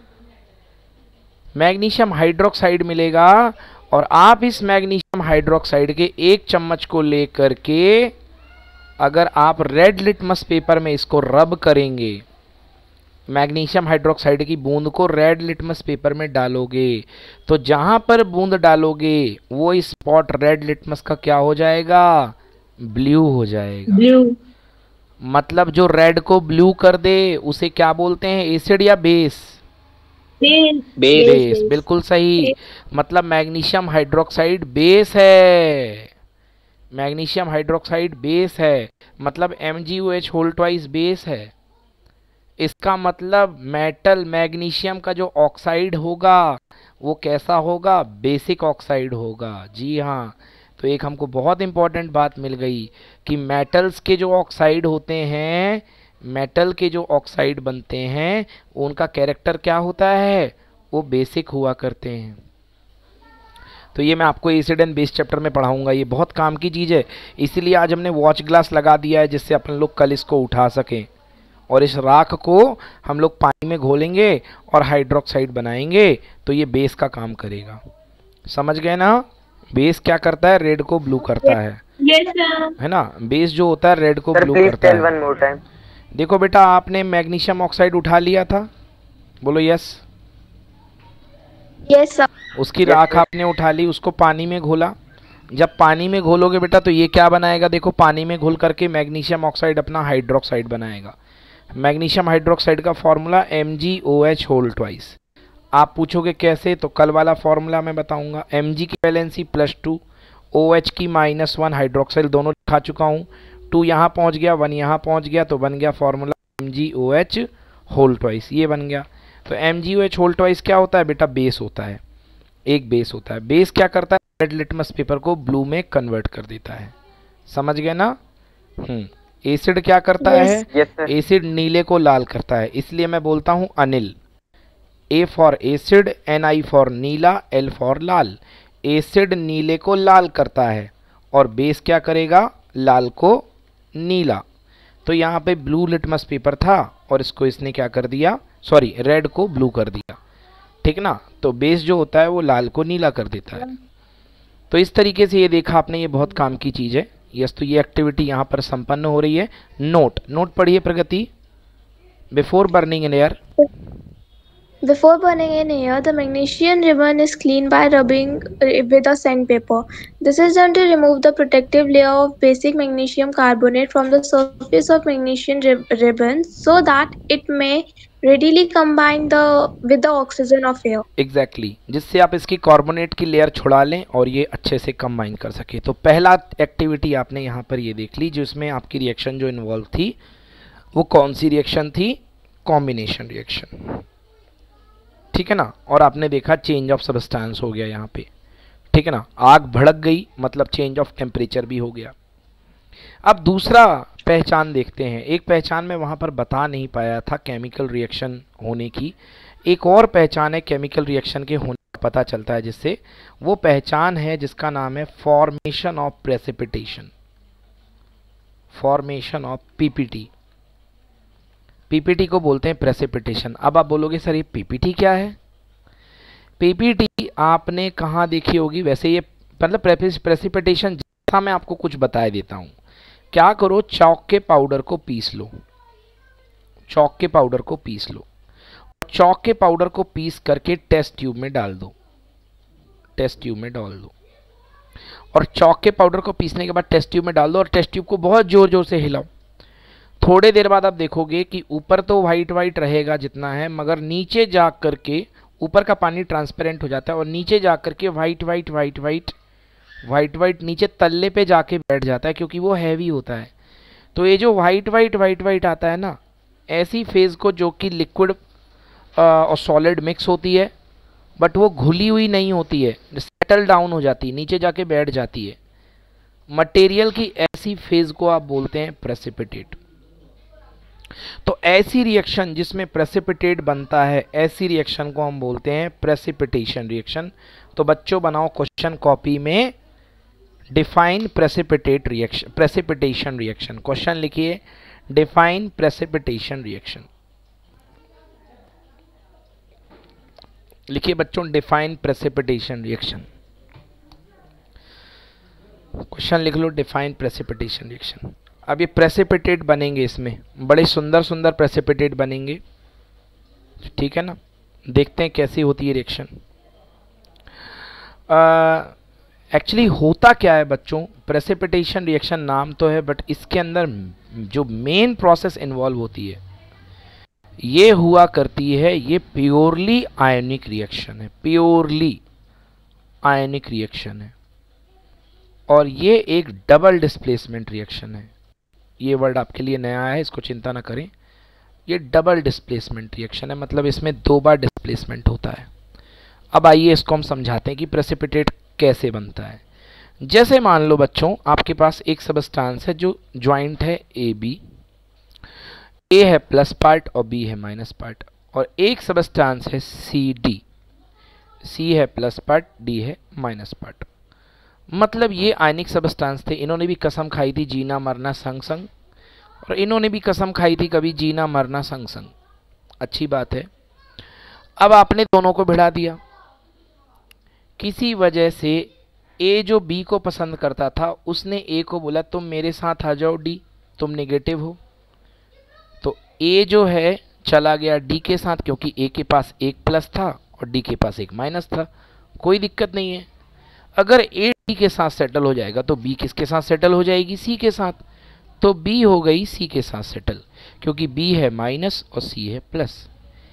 मैग्नीशियम हाइड्रोक्साइड मिलेगा। और आप इस मैग्नीशियम हाइड्रोक्साइड के एक चम्मच को लेकर के अगर आप रेड लिटमस पेपर में इसको रब करेंगे, मैग्नीशियम हाइड्रोक्साइड की बूंद को रेड लिटमस पेपर में डालोगे, तो जहां पर बूंद डालोगे वो स्पॉट रेड लिटमस का क्या हो जाएगा? ब्लू हो जाएगा। ब्लू मतलब जो रेड को ब्लू कर दे उसे क्या बोलते हैं, एसिड या बेस? बेस। बेस, बिल्कुल सही। मतलब मैग्नीशियम हाइड्रोक्साइड बेस है, मैग्नीशियम हाइड्रोक्साइड बेस है, मतलब M G O H whole twice base है। इसका मतलब मेटल मैग्नीशियम का जो ऑक्साइड होगा वो कैसा होगा? बेसिक ऑक्साइड होगा। जी हाँ, तो एक हमको बहुत इंपॉर्टेंट बात मिल गई कि मेटल्स के जो ऑक्साइड होते हैं, मेटल के जो ऑक्साइड बनते हैं उनका कैरेक्टर क्या होता है? वो बेसिक हुआ करते हैं। तो ये मैं आपको एसिड एंड बेस चैप्टर में पढ़ाऊंगा, ये बहुत काम की चीज़ है। इसीलिए आज हमने वॉच ग्लास लगा दिया है, जिससे अपन लोग कल इसको उठा सकें। और इस राख को हम लोग पानी में घोलेंगे और हाइड्रोक्साइड बनाएंगे, तो ये बेस का काम करेगा। समझ गए ना? बेस क्या करता है? रेड को ब्लू करता है, है ना। बेस जो होता है रेड को ब्लू करता है। देखो बेटा, आपने मैग्नीशियम ऑक्साइड उठा लिया था, बोलो यस। yes sir. उसकी राख आपने उठा ली, उसको पानी में घोला। जब पानी में घोलोगे बेटा तो ये क्या बनाएगा? देखो, पानी में घोल करके मैग्नीशियम ऑक्साइड अपना हाइड्रोक्साइड बनाएगा। मैग्नीशियम हाइड्रोक्साइड का formula M G O H whole twice. आप पूछोगे कैसे, तो कल वाला फॉर्मूला मैं बताऊंगा। Mg की वैलेंसी प्लस टू, OH की माइनस वन, हाइड्रोक्साइल दोनों लिखा चुका हूँ। टू यहाँ पहुँच गया, वन यहाँ पहुँच गया, तो बन गया फॉर्मूला MgOH होल ट्वाइस, ये बन गया। तो MgOH होल ट्वाइस क्या होता है बेटा, बेस होता है, एक बेस होता है। बेस क्या करता है, रेड लिटमस पेपर को ब्लू में कन्वर्ट कर देता है, समझ गए ना। हम्म एसिड क्या करता yes, है, yes, एसिड नीले को लाल करता है, इसलिए मैं बोलता हूँ Anil. A for acid, N I for नीला, एल फॉर लाल। एसिड नीले को लाल करता है और बेस क्या करेगा, लाल को नीला। तो यहाँ पे ब्लू लिटमस पेपर था और इसको इसने क्या कर दिया, सॉरी रेड को ब्लू कर दिया, ठीक ना। तो बेस जो होता है वो लाल को नीला कर देता है। तो इस तरीके से ये देखा आपने, ये बहुत काम की चीज़ है। यस, तो ये एक्टिविटी यहाँ पर संपन्न हो रही है। नोट नोट पढ़िए Pragati. Before burning in air, Before burning in air, the magnesium ribbon is cleaned by rubbing with a sandpaper. This is done to remove the protective layer of basic magnesium carbonate from the surface of magnesium rib ribbon so that it may readily combine the with the oxygen of air. Exactly exactly, जिससे आप इसकी carbonate की layer छुड़ा लें और ये अच्छे से कंबाइन कर सके। तो पहला एक्टिविटी आपने यहाँ पर ये देख ली, जिसमें आपकी रिएक्शन जो इन्वॉल्व थी वो कौन सी रिएक्शन थी, कॉम्बिनेशन रिएक्शन, ठीक है ना। और आपने देखा चेंज ऑफ सब्सटेंस हो गया यहाँ पे, ठीक है ना। आग भड़क गई मतलब चेंज ऑफ टेम्परेचर भी हो गया। अब दूसरा पहचान देखते हैं। एक पहचान मैं वहाँ पर बता नहीं पाया था केमिकल रिएक्शन होने की, एक और पहचान है केमिकल रिएक्शन के होने का पता चलता है, जिससे वो पहचान है जिसका नाम है formation of precipitation, formation of PPT. PPT को बोलते हैं प्रेसिपिटेशन। अब आप बोलोगे सर ये पीपीटी क्या है। पीपीटी आपने कहाँ देखी होगी, वैसे ये मतलब प्रेसिपिटेशन जैसा मैं आपको कुछ बताए देता हूँ। क्या करो, चौक के पाउडर को पीस लो, चौक के पाउडर को पीस लो, चौक के पाउडर को पीस करके टेस्ट ट्यूब में डाल दो, टेस्ट ट्यूब में डाल दो। और चौक के पाउडर को पीसने के बाद टेस्ट ट्यूब में डाल दो और टेस्ट ट्यूब को बहुत जोर जोर से हिलाओ। थोड़े देर बाद आप देखोगे कि ऊपर तो वाइट वाइट रहेगा जितना है, मगर नीचे जा करके ऊपर का पानी ट्रांसपेरेंट हो जाता है और नीचे जा करके white white white white white white नीचे तल्ले पे जाके बैठ जाता है, क्योंकि वो हैवी होता है। तो ये जो वाइट वाइट वाइट वाइट आता है ना, ऐसी फेज को जो कि लिक्विड और सॉलिड मिक्स होती है, बट वो घुली हुई नहीं होती है, सेटल डाउन हो जाती है, नीचे जाके बैठ जाती है मटेरियल की, ऐसी फेज को आप बोलते हैं प्रेसिपिटेट। तो ऐसी रिएक्शन जिसमें प्रेसिपिटेट बनता है, ऐसी रिएक्शन को हम बोलते हैं प्रेसिपिटेशन रिएक्शन। तो बच्चों बनाओ क्वेश्चन कॉपी में define precipitate reaction, precipitation reaction. Question लिखिए डिफाइन प्रेसिपिटेशन रिएक्शन, लिखिए बच्चों डिफाइन प्रेसिपिटेशन रिएक्शन। क्वेश्चन लिख लो डिफाइन प्रेसिपिटेशन रिएक्शन। अब ये प्रेसिपिटेट बनेंगे, इसमें बड़े सुंदर सुंदर प्रेसिपिटेट बनेंगे, ठीक है ना। देखते हैं कैसी होती है रिएक्शन। एक्चुअली होता क्या है बच्चों, प्रेसिपिटेशन रिएक्शन नाम तो है, बट इसके अंदर जो मेन प्रोसेस इन्वॉल्व होती है ये हुआ करती है, ये प्योरली आयनिक रिएक्शन है, प्योरली आयनिक रिएक्शन है। और ये एक डबल डिस्प्लेसमेंट रिएक्शन है। ये वर्ड आपके लिए नया है, इसको चिंता ना करें। ये डबल डिस्प्लेसमेंट रिएक्शन है, मतलब इसमें दो बार डिस्प्लेसमेंट होता है। अब आइए इसको हम समझाते हैं कि प्रेसिपिटेट कैसे बनता है। जैसे मान लो बच्चों आपके पास एक सबस्टांस है जो ज्वाइंट है ए बी, ए है प्लस पार्ट और बी है माइनस पार्ट, और एक सबस्टांस है सी डी, सी है प्लस पार्ट, डी है माइनस पार्ट। मतलब ये आयनिक सबस्टांस थे, इन्होंने भी कसम खाई थी जीना मरना संग संग, और इन्होंने भी कसम खाई थी कभी जीना मरना संग संग। अच्छी बात है। अब आपने दोनों को भिड़ा दिया, किसी वजह से ए जो बी को पसंद करता था उसने ए को बोला तुम मेरे साथ आ जाओ डी, तुम नेगेटिव हो। तो ए जो है चला गया डी के साथ, क्योंकि ए के पास एक प्लस था और डी के पास एक माइनस था, कोई दिक्कत नहीं है। अगर ए डी के साथ सेटल हो जाएगा तो बी किसके साथ सेटल हो जाएगी, सी के साथ। तो बी हो गई सी के साथ सेटल, क्योंकि बी है माइनस और सी है प्लस।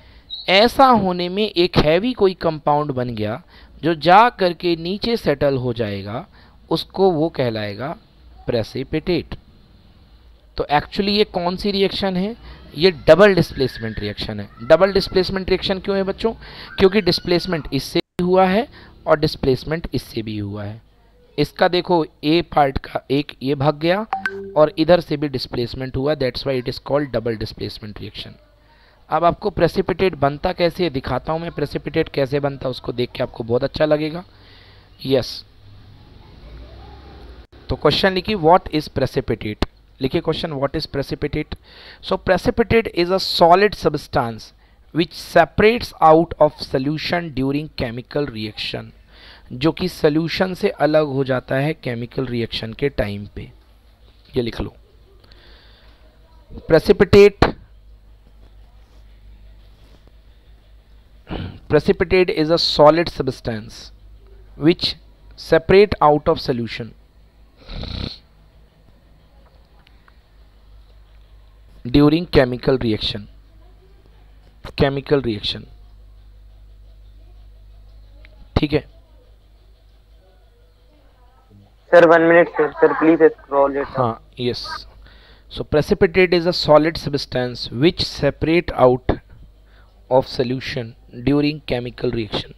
ऐसा होने में एक हैवी कोई कंपाउंड बन गया जो जा करके नीचे सेटल हो जाएगा, उसको वो कहलाएगा प्रेसिपिटेट। तो एक्चुअली ये कौन सी रिएक्शन है? ये डबल डिस्प्लेसमेंट रिएक्शन है। डबल डिस्प्लेसमेंट रिएक्शन क्यों है बच्चों? क्योंकि डिस्प्लेसमेंट इससे भी हुआ है और डिस्प्लेसमेंट इससे भी हुआ है। इसका देखो ए पार्ट का एक ये भाग गया और इधर से भी डिस्प्लेसमेंट हुआ, that's why it is called double displacement reaction. अब आपको प्रेसिपिटेट बनता कैसे है दिखाता हूं मैं। प्रेसिपिटेट कैसे बनता उसको देख के आपको बहुत अच्छा लगेगा। यस, तो क्वेश्चन लिखिए व्हाट इज प्रेसिपिटेट। लिखिए question what is precipitate. So precipitate is a solid substance which separates out of solution during chemical reaction, जो कि सोल्यूशन से अलग हो जाता है केमिकल रिएक्शन के टाइम पे। ये लिख लो precipitate. precipitate is a solid substance which separate out of solution during chemical reaction chemical reaction ठीक है Sir, one minute, sir. Sir, please scroll it. हाँ, yes. So precipitate is a solid substance which separate out of solution during chemical reaction.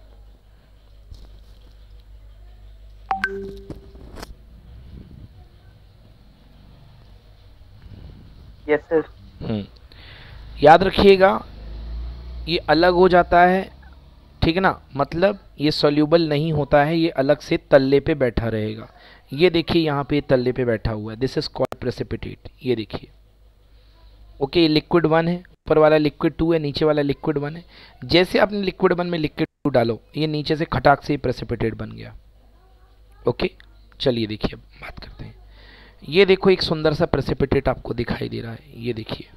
Yes, sir. हम्म याद रखिएगा ये अलग हो जाता है, ठीक है ना, मतलब ये सॉल्यूबल नहीं होता है, ये अलग से तल्ले पे बैठा रहेगा। ये देखिए यहाँ पे तल्ले पे बैठा हुआ है, दिस इज कॉल्ड प्रेसिपिटेट। ये देखिए ओके, ये लिक्विड वन है, ऊपर वाला लिक्विड टू है, नीचे वाला लिक्विड वन है। जैसे आपने लिक्विड वन में लिक्विड टू डालो, ये नीचे से खटाक से प्रेसिपिटेट बन गया। ओके, चलिए देखिए अब बात करते हैं। ये देखो एक सुंदर सा प्रेसिपिटेट आपको दिखाई दे रहा है, ये देखिए।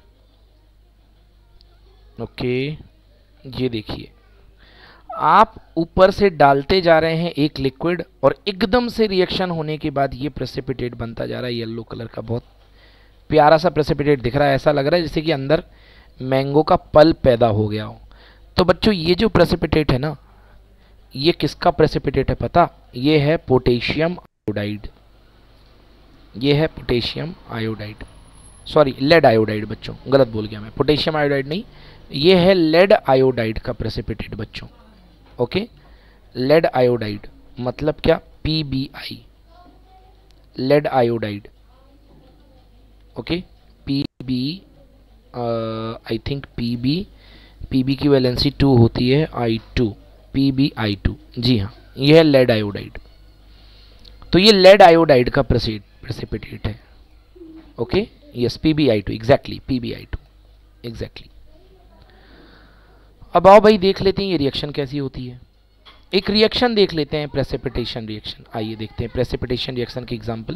ओके, ये देखिए आप ऊपर से डालते जा रहे हैं एक लिक्विड और एकदम से रिएक्शन होने के बाद ये प्रेसिपिटेट बनता जा रहा है। येलो कलर का बहुत प्यारा सा प्रेसिपिटेट दिख रहा है, ऐसा लग रहा है जैसे कि अंदर मैंगो का पल्प पैदा हो गया हो। तो बच्चों ये जो प्रेसिपिटेट है ना, ये किसका प्रेसिपिटेट है पता? ये है पोटेशियम आयोडाइड। ये है potassium iodide, sorry lead iodide बच्चों, गलत बोल गया मैं, पोटेशियम आयोडाइड नहीं, ये है लेड आयोडाइड का प्रेसिपिटेट बच्चों। ओके, लेड आयोडाइड मतलब क्या? P B I, lead iodide. Okay, P B I think P B P B की वैलेंसी टू होती है, I two, P B I two, जी हाँ, ये है लेड आयोडाइड। तो ये लेड आयोडाइड का प्रेसिपिटेट है। Okay, yes, P B I two, exactly P B I two, exactly. अब आओ भाई देख लेते हैं ये रिएक्शन कैसी होती है। एक रिएक्शन देख लेते हैं, प्रेसिपिटेशन रिएक्शन। आइए देखते हैं प्रेसिपिटेशन रिएक्शन की एग्जांपल।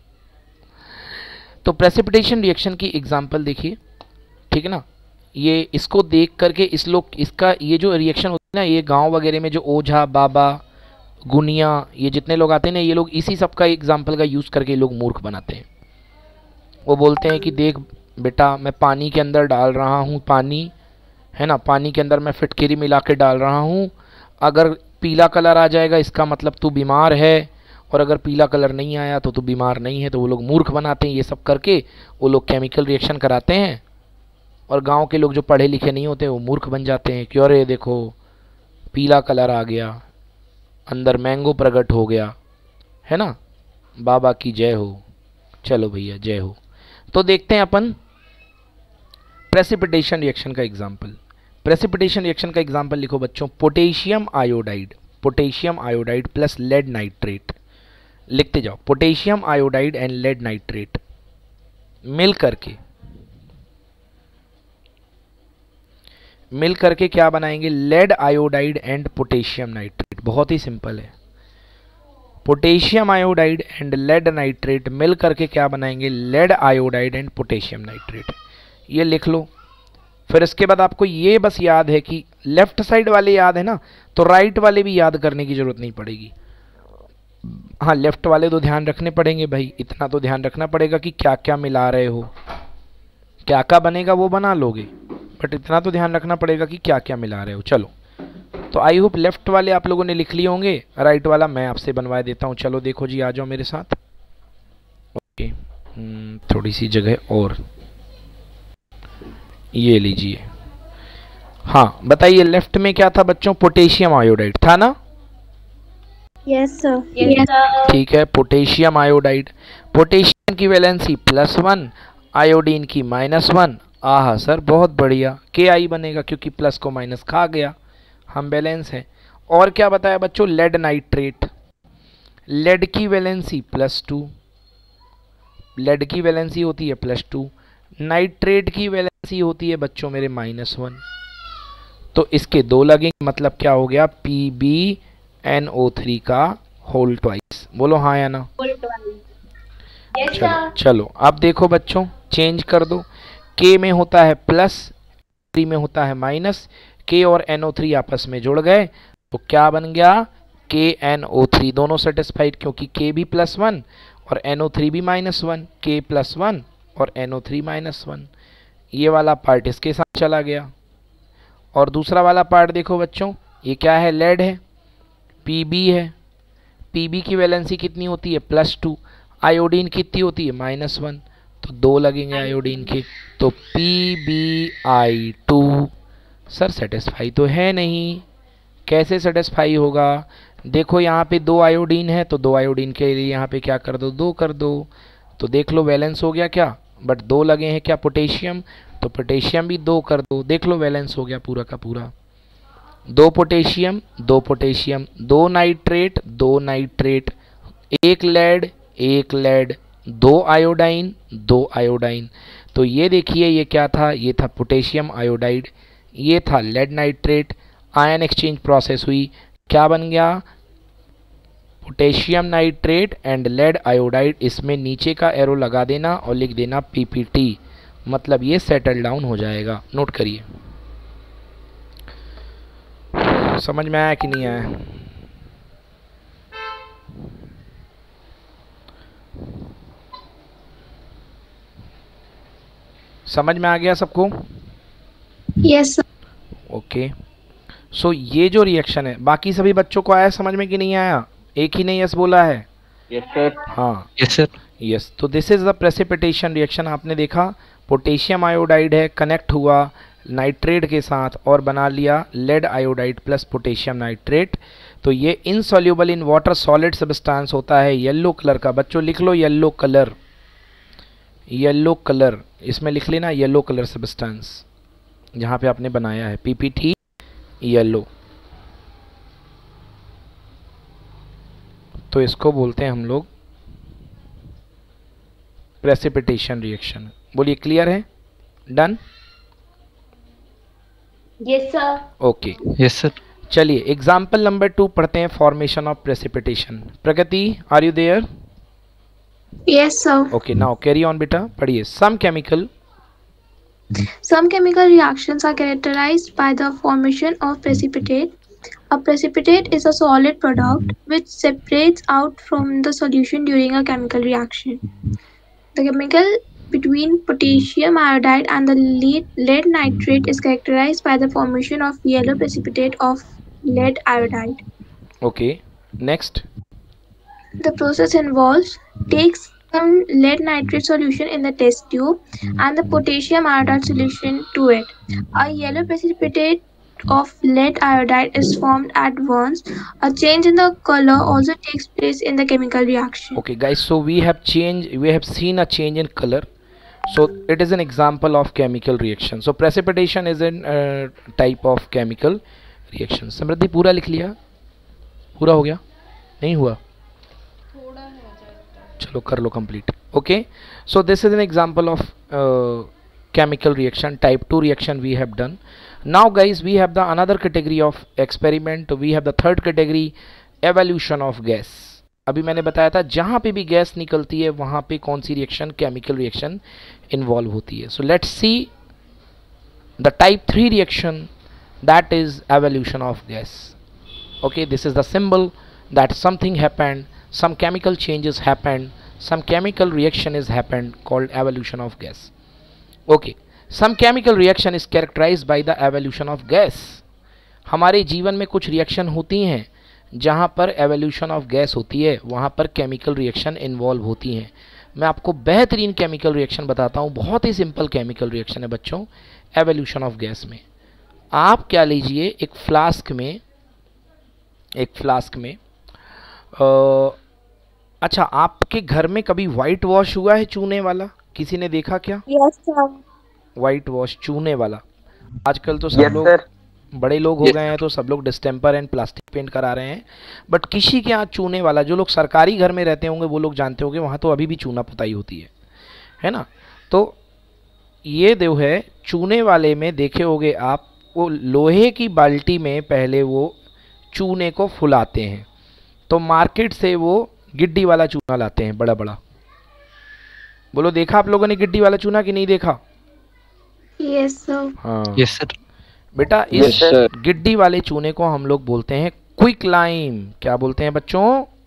तो प्रेसिपिटेशन रिएक्शन की एग्जांपल देखिए, ठीक है ना। ये इसको देख करके इस लोग इसका ये जो रिएक्शन होती है ना, ये गांव वगैरह में जो ओझा बाबा गुनिया ये जितने लोग आते हैं ना, ये लोग इसी सब का एग्जाम्पल का यूज़ करके लोग मूर्ख बनाते हैं। वो बोलते हैं कि देख बेटा मैं पानी के अंदर डाल रहा हूँ, पानी है ना, पानी के अंदर मैं फिटकिरी मिला के डाल रहा हूँ, अगर पीला कलर आ जाएगा इसका मतलब तू बीमार है, और अगर पीला कलर नहीं आया तो तू बीमार नहीं है। तो वो लोग मूर्ख बनाते हैं, ये सब करके वो लोग केमिकल रिएक्शन कराते हैं, और गांव के लोग जो पढ़े लिखे नहीं होते वो मूर्ख बन जाते हैं। क्यों रे, देखो पीला कलर आ गया, अंदर मैंगो प्रकट हो गया, है ना, बाबा की जय हो। चलो भैया जय हो। तो देखते हैं अपन प्रेसिपिटेशन रिएक्शन का एग्जाम्पल। प्रेसिपिटेशन रिएक्शन का एग्जाम्पल लिखो बच्चों, potassium iodide, potassium iodide plus lead nitrate. लिखते जाओ, potassium iodide and lead nitrate मिल करके मिल करके क्या बनाएंगे? Lead iodide and potassium nitrate. बहुत ही सिंपल है, potassium iodide and lead nitrate मिल करके क्या बनाएंगे? Lead iodide and potassium nitrate. ये लिख लो। फिर इसके बाद आपको ये बस याद है कि लेफ्ट साइड वाले याद है ना, तो राइट वाले भी याद करने की जरूरत नहीं पड़ेगी। हाँ, लेफ्ट वाले तो ध्यान रखने पड़ेंगे भाई, इतना तो ध्यान रखना पड़ेगा कि क्या क्या मिला रहे हो, क्या क्या बनेगा वो बना लोगे, बट इतना तो ध्यान रखना पड़ेगा कि क्या क्या मिला रहे हो। चलो, तो आई होप लेफ्ट वाले आप लोगों ने लिख लिए होंगे, राइट वाला मैं आपसे बनवा देता हूँ। चलो देखो जी, आ जाओ मेरे साथ। ओके, थोड़ी सी जगह और, ये लीजिए। हाँ बताइए, लेफ्ट में क्या था बच्चों? पोटेशियम आयोडाइड था ना? Yes, sir. Yes, sir. ठीक है, पोटेशियम आयोडाइड। पोटेशियम की वैलेंसी प्लस वन, आयोडीन की माइनस वन। आहा सर बहुत बढ़िया, के आई बनेगा क्योंकि प्लस को माइनस खा गया, हम बैलेंस हैं। और क्या बताया बच्चों? Lead nitrate. लेड की वैलेंसी प्लस टू, लेड की वैलेंसी होती है प्लस टू, नाइट्रेट की वैलेंसी होती है बच्चों मेरे माइनस वन। तो इसके दो लगेंगे, मतलब क्या हो गया? P B N O three का होल ट्वाइस। बोलो हाँ या ना? Yes, चलो sir. चलो अब देखो बच्चों, चेंज कर दो। के में होता है प्लस, थ्री में होता है माइनस। के और एन ओ थ्री आपस में जुड़ गए तो क्या बन गया? K N O three. दोनों सेटिस्फाइड, क्योंकि के भी प्लस वन और एन ओ थ्री भी minus one. K plus one और N O three minus one. ये वाला पार्ट इसके साथ चला गया। और दूसरा वाला पार्ट देखो बच्चों, ये क्या है? लेड है, पी बी है। पी बी की वैलेंसी कितनी होती है? Plus two. आयोडीन कितनी होती है? Minus one. तो दो लगेंगे आयोडीन के, तो P B I two. Sir satisfy तो है नहीं, कैसे सेटिस्फाई होगा? देखो यहाँ पे दो आयोडीन है, तो दो आयोडीन के लिए यहाँ पे क्या कर दो? दो कर दो। तो देख लो बैलेंस हो गया क्या? बट दो लगे हैं क्या? पोटेशियम, तो पोटेशियम भी दो कर दो। देख लो बैलेंस हो गया पूरा का पूरा। दो पोटेशियम, दो पोटेशियम, दो नाइट्रेट, दो नाइट्रेट, एक लेड, एक लेड, दो आयोडाइन, दो आयोडाइन। तो ये देखिए, ये क्या था? ये था पोटेशियम आयोडाइड, ये था lead nitrate. Ion exchange process हुई, क्या बन गया? Potassium nitrate and lead iodide. इसमें नीचे का एरो लगा देना और लिख देना पीपीटी, मतलब ये सेटल डाउन हो जाएगा। नोट करिए, समझ में आया कि नहीं आया? समझ में आ गया सबको? Yes, sir. ओके, सो ये जो रिएक्शन है, बाकी सभी बच्चों को आया समझ में कि नहीं आया? एक ही ने यस बोला है? Yes, sir. हाँ Yes, sir. यस। तो this is the precipitation reaction. आपने देखा पोटेशियम आयोडाइड है, कनेक्ट हुआ नाइट्रेट के साथ और बना लिया lead iodide plus potassium nitrate. तो ये insoluble in water solid substance होता है, येलो कलर का। बच्चों लिख लो येलो कलर, येलो कलर, इसमें लिख लेना येलो कलर सब्सटेंस जहाँ पे आपने बनाया है पीपीटी येलो। तो इसको बोलते हैं हम लोग प्रेसिपिटेशन रिएक्शन। बोलिए क्लियर है? Done? Yes, sir. Okay, Yes, sir. चलिए एग्जाम्पल नंबर टू पढ़ते हैं, formation of precipitation. Pragati, are you there? Yes, sir. Okay, now carry on बेटा, पढ़िए। Some chemical, Some chemical reactions are characterized by the formation of precipitate. A precipitate is a solid product which separates out from the solution during a chemical reaction. The chemical between potassium iodide and the lead, lead nitrate is characterized by the formation of yellow precipitate of lead iodide. Okay next. The process involves takes some lead nitrate solution in the test tube and the potassium iodide solution to it. A yellow precipitate of lead iodide is formed at once. A change in the color also takes place in the chemical reaction. Okay guys, so we have changed, we have seen a change in color. So it is an example of chemical reaction. So precipitation is a uh, type of chemical reaction. Samriddhi पूरा लिख लिया? पूरा हो गया? नहीं हुआ? चलो कर लो complete. Okay, so this is an example of chemical reaction, type two reaction we have done. Now guys, we have the another category of experiment. We have the third category, evolution of gas. अभी मैंने बताया था जहाँ पे भी gas निकलती है वहाँ पे कौन सी रिएक्शन, केमिकल रिएक्शन इन्वॉल्व होती है. So let's see the type three reaction, that is evolution of gas. Okay, this is the symbol that something happened, some chemical changes happened, some chemical reaction is happened called evolution of gas. Okay, some chemical reaction is characterised by the evolution of gas. हमारे जीवन में कुछ reaction होती हैं जहाँ पर evolution of gas होती है, वहाँ पर केमिकल रिएक्शन इन्वॉल्व होती हैं। मैं आपको बेहतरीन केमिकल रिएक्शन बताता हूँ, बहुत ही सिंपल केमिकल रिएक्शन है बच्चों एवोल्यूशन ऑफ गैस में। आप क्या लीजिए, एक फ्लास्क में एक फ्लास्क में आ, अच्छा, आपके घर में कभी वाइट वॉश हुआ है चूने वाला? किसी ने देखा क्या? Yes, sir. वाइट वॉश चूने वाला। आजकल तो सब Yes, लोग sir. बड़े लोग हो गए हैं तो सब लोग डिस्टेम्पर एंड प्लास्टिक पेंट करा रहे हैं, बट किसी के यहाँ चूने वाला, जो लोग सरकारी घर में रहते होंगे वो लोग जानते होंगे, वहाँ तो अभी भी चूना पुताई होती है, है ना। तो ये जो है चूने वाले में देखे होगे आप, वो लोहे की बाल्टी में पहले वो चूने को फुलाते हैं, तो मार्केट से वो गिड्डी वाला चूना लाते हैं बड़ा बड़ा। बोलो देखा आप लोगों ने गिड्डी वाला चूना कि नहीं देखा? Yes, sir. हाँ यस सर। बेटा, Yes, इस sir. गिड्डी वाले चूने को हम लोग बोलते हैं क्विक लाइम। क्या बोलते हैं बच्चों?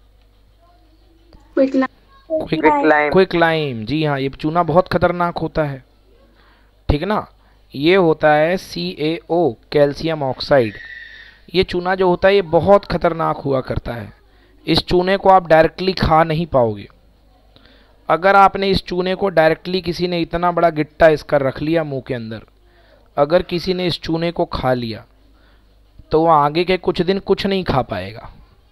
Quick line. Quick Quicklime. Quick lime. जी हाँ, ये चूना बहुत खतरनाक होता है, ठीक है ना। ये होता है C A O, calcium oxide. ये चूना जो होता है ये बहुत खतरनाक हुआ करता है। इस चूने को आप डायरेक्टली खा नहीं पाओगे। अगर आपने इस चूने को डायरेक्टली, किसी ने इतना बड़ा गिट्टा इसका रख लिया मुंह के अंदर, अगर किसी ने इस चूने को खा लिया तो वो आगे के कुछ दिन कुछ नहीं खा पाएगा।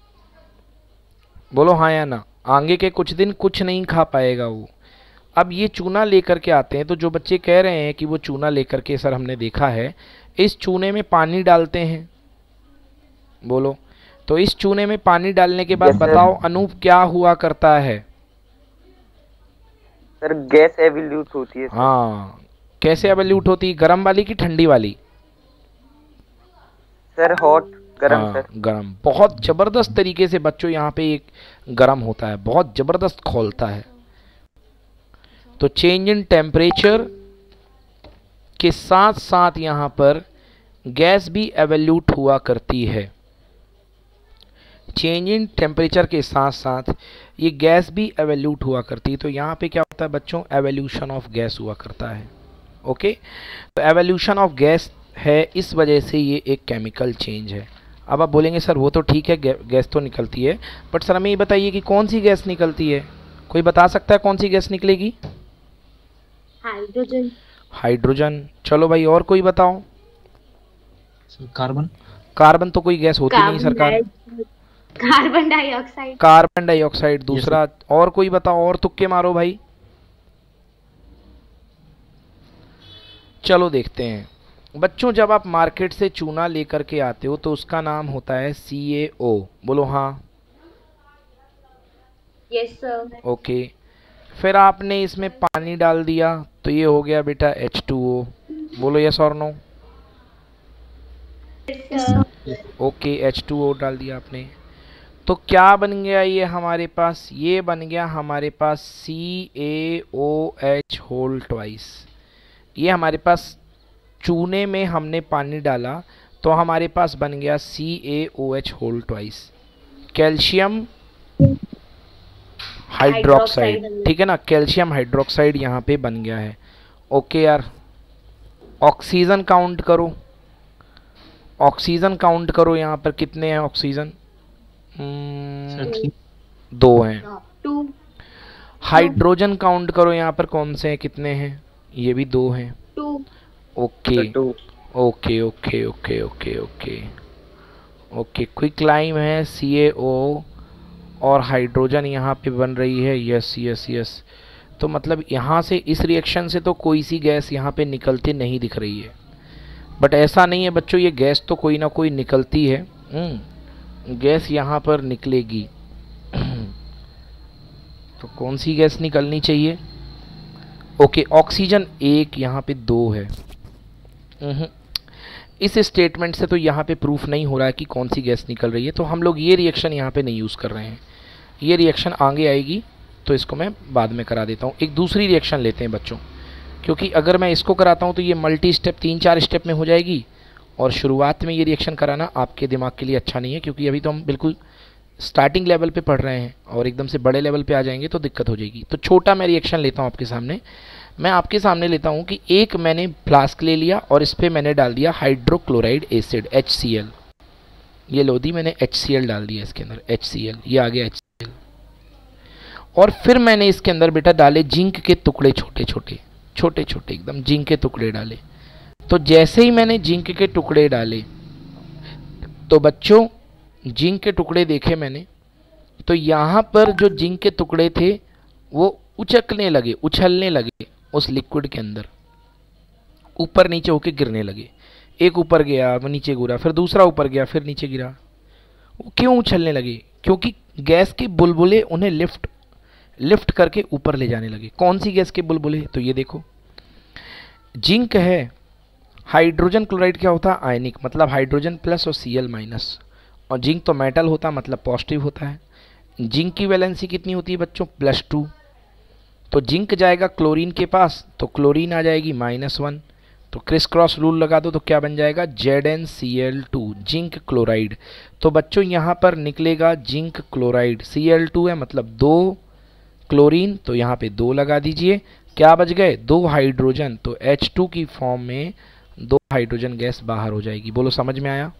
बोलो हाँ या ना? आगे के कुछ दिन कुछ नहीं खा पाएगा वो। अब ये चूना लेकर के आते हैं, तो जो बच्चे कह रहे हैं कि वो चूना लेकर के, सर हमने देखा है, इस चूने में पानी डालते हैं। बोलो, तो इस चूने में पानी डालने के बाद Yes, sir. बताओ अनूप क्या हुआ करता है? सर गैस एवोल्यूट होती है। हाँ, कैसे एवोल्यूट होती है? गर्म वाली की ठंडी वाली? सर हॉट, गरम हाँ, सर। गरम। बहुत जबरदस्त तरीके से बच्चों यहाँ पे एक गरम होता है, बहुत जबरदस्त खोलता है। तो चेंज इन टेम्परेचर के साथ साथ यहाँ पर गैस भी एवोल्यूट हुआ करती है। चेंज इन टेम्परेचर के साथ साथ ये गैस भी एवोल्यूट हुआ करती है। तो यहाँ पे क्या होता है बच्चों? एवोल्यूशन ऑफ गैस हुआ करता है। ओके, तो एवोल्यूशन ऑफ गैस है, इस वजह से ये एक केमिकल चेंज है। अब आप बोलेंगे सर वो तो ठीक है, गे, गैस तो निकलती है, बट सर हमें ये बताइए कि कौन सी गैस निकलती है? कोई बता सकता है कौन सी गैस निकलेगी? हाइड्रोजन। हाइड्रोजन। चलो भाई, और कोई बताओ। कार्बन। कार्बन तो कोई गैस होती नहीं सरकार। Carbon dioxide. कार्बन डाइऑक्साइड दूसरा। और कोई बताओ, और तुक्के मारो भाई। चलो देखते हैं बच्चों, जब आप मार्केट से चूना लेकर के आते हो तो उसका नाम होता है सी ए ओ। बोलो हाँ। Yes sir. ओके, फिर आपने इसमें पानी डाल दिया तो ये हो गया बेटा एच टू ओ। बोलो यस और no. Okay, H two O डाल दिया आपने, तो क्या बन गया ये हमारे पास? ये बन गया हमारे पास C A O H whole twice. ये हमारे पास चूने में हमने पानी डाला तो हमारे पास बन गया C A O H whole twice, calcium hydroxide. ठीक है ना, कैल्शियम हाइड्रोक्साइड यहाँ पे बन गया है। ओके यार, ऑक्सीजन काउंट करो, ऑक्सीजन काउंट करो, यहाँ पर कितने हैं ऑक्सीजन? दो हैं। टू। हाइड्रोजन काउंट करो, यहाँ पर कौन से हैं, कितने हैं? ये भी दो हैं। Two. Okay two. Okay okay okay okay okay okay quick lime है, सी ए ओ और हाइड्रोजन यहाँ पे बन रही है। यस यस यस, तो मतलब यहाँ से इस रिएक्शन से तो कोई सी गैस यहाँ पे निकलती नहीं दिख रही है, बट ऐसा नहीं है बच्चों, ये गैस तो कोई ना कोई निकलती है। गैस यहाँ पर निकलेगी। तो कौन सी गैस निकलनी चाहिए? ओके, ऑक्सीजन एक, यहाँ पे दो है। इस स्टेटमेंट से तो यहाँ पे प्रूफ नहीं हो रहा है कि कौन सी गैस निकल रही है, तो हम लोग ये रिएक्शन यहाँ पे नहीं यूज़ कर रहे हैं। ये रिएक्शन आगे आएगी तो इसको मैं बाद में करा देता हूँ। एक दूसरी रिएक्शन लेते हैं बच्चों, क्योंकि अगर मैं इसको कराता हूँ तो ये मल्टी स्टेप तीन चार स्टेप में हो जाएगी, और शुरुआत में ये रिएक्शन कराना आपके दिमाग के लिए अच्छा नहीं है, क्योंकि अभी तो हम बिल्कुल स्टार्टिंग लेवल पे पढ़ रहे हैं और एकदम से बड़े लेवल पे आ जाएंगे तो दिक्कत हो जाएगी। तो छोटा मैं रिएक्शन लेता हूँ आपके सामने। मैं आपके सामने लेता हूँ कि एक मैंने फ्लास्क ले लिया और इस पर मैंने डाल दिया hydrochloride acid H C L. ये लो दी मैंने एच सी एल डाल दिया इसके अंदर, एच सी एल, ये आ गया एच सी एल। और फिर मैंने इसके अंदर बेटा डाले जिंक के टुकड़े, छोटे छोटे छोटे छोटे एकदम जिंक के टुकड़े डाले। तो जैसे ही मैंने जिंक के टुकड़े डाले तो बच्चों जिंक के टुकड़े देखे मैंने, तो यहाँ पर जो जिंक के टुकड़े थे वो उचकने लगे, उछलने लगे उस लिक्विड के अंदर, ऊपर नीचे होके गिरने लगे। एक ऊपर गया, वो नीचे गिरा, फिर दूसरा ऊपर गया, फिर नीचे गिरा। वो क्यों उछलने लगे? क्योंकि गैस के बुलबुले उन्हें लिफ्ट लिफ्ट करके ऊपर ले जाने लगे। कौन सी गैस के बुलबुले? तो ये देखो, जिंक है, हाइड्रोजन क्लोराइड क्या होता है? आयनिक, मतलब हाइड्रोजन प्लस और सी एल माइनस। और जिंक तो मेटल होता है, मतलब पॉजिटिव होता है। जिंक की वैलेंसी कितनी होती है बच्चों? Plus two. तो जिंक जाएगा क्लोरीन के पास, तो क्लोरीन आ जाएगी माइनस वन। तो क्रिस क्रॉस रूल लगा दो तो क्या बन जाएगा? Z N C L two, zinc chloride. तो बच्चों यहाँ पर निकलेगा zinc chloride, C L two है मतलब दो क्लोरीन, तो यहाँ पे दो लगा दीजिए। क्या बच गए? दो हाइड्रोजन। तो एच टू की फॉर्म में दो हाइड्रोजन गैस बाहर हो जाएगी। बोलो समझ में आया?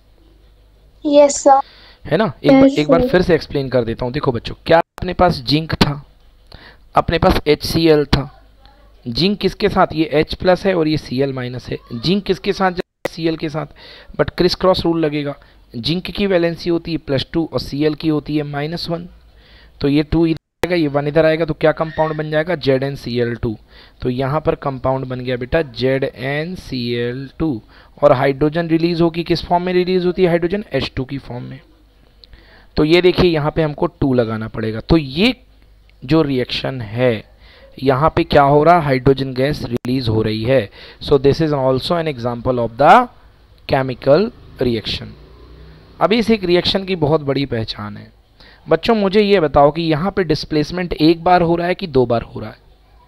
Yes sir. है ना? एक बार एक बार फिर से एक्सप्लेन कर देता हूँ। देखो बच्चों, क्या अपने पास जिंक था, अपने पास एच सी एल था। जिंक किसके साथ? ये H प्लस है और ये सी एल माइनस है। जिंक किसके साथ? सी एल के साथ। बट क्रिस क्रॉस रूल लगेगा। जिंक की वैलेंसी होती है प्लस टू और सी एल की होती है माइनस वन। तो ये टू इधर आएगा, ये वन इधर आएगा, तो क्या कंपाउंड बन जाएगा? Z N C L two. तो यहाँ पर कंपाउंड बन गया बेटा Z N C L two. और हाइड्रोजन रिलीज होगी, किस फॉर्म में रिलीज होती है हाइड्रोजन? एच टू की फॉर्म में। तो ये देखिए यहाँ पे हमको टू लगाना पड़ेगा। तो ये जो रिएक्शन है, यहाँ पे क्या हो रहा? हाइड्रोजन गैस रिलीज हो रही है। So this is also an example of the chemical reaction. अब इस एक रिएक्शन की बहुत बड़ी पहचान है। बच्चों मुझे ये बताओ कि यहाँ पे डिस्प्लेसमेंट एक बार हो रहा है कि दो बार हो रहा है?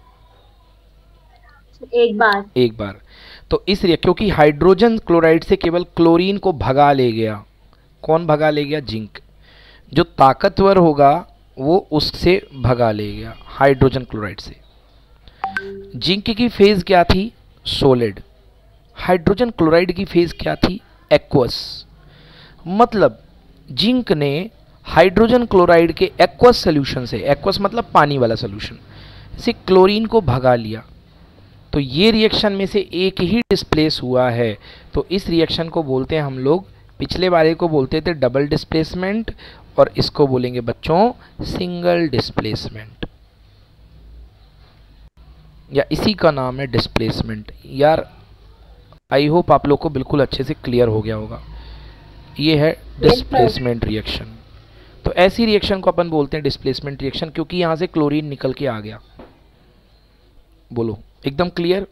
एक बार। एक बार। तो इस रिएक्शन, क्योंकि हाइड्रोजन क्लोराइड से केवल क्लोरीन को भगा ले गया। कौन भगा ले गया? जिंक। जो ताकतवर होगा वो उससे भगा ले गया, हाइड्रोजन क्लोराइड से। जिंक की फेज क्या थी? सॉलिड। हाइड्रोजन क्लोराइड की फेज क्या थी? एक्वस। मतलब जिंक ने हाइड्रोजन क्लोराइड के एक्वस सॉल्यूशन से, एक्वस मतलब पानी वाला सॉल्यूशन से, क्लोरीन को भगा लिया। तो ये रिएक्शन में से एक ही डिस्प्लेस हुआ है। तो इस रिएक्शन को बोलते हैं हम लोग, पिछले वाले को बोलते थे डबल डिस्प्लेसमेंट, और इसको बोलेंगे बच्चों सिंगल डिस्प्लेसमेंट, या इसी का नाम है डिस्प्लेसमेंट। यार आई होप आप लोग को बिल्कुल अच्छे से क्लियर हो गया होगा। ये है डिस्प्लेसमेंट रिएक्शन। तो ऐसी रिएक्शन को अपन बोलते हैं डिस्प्लेसमेंट रिएक्शन, क्योंकि यहां से क्लोरीन निकल के आ गया। बोलो एकदम क्लियर?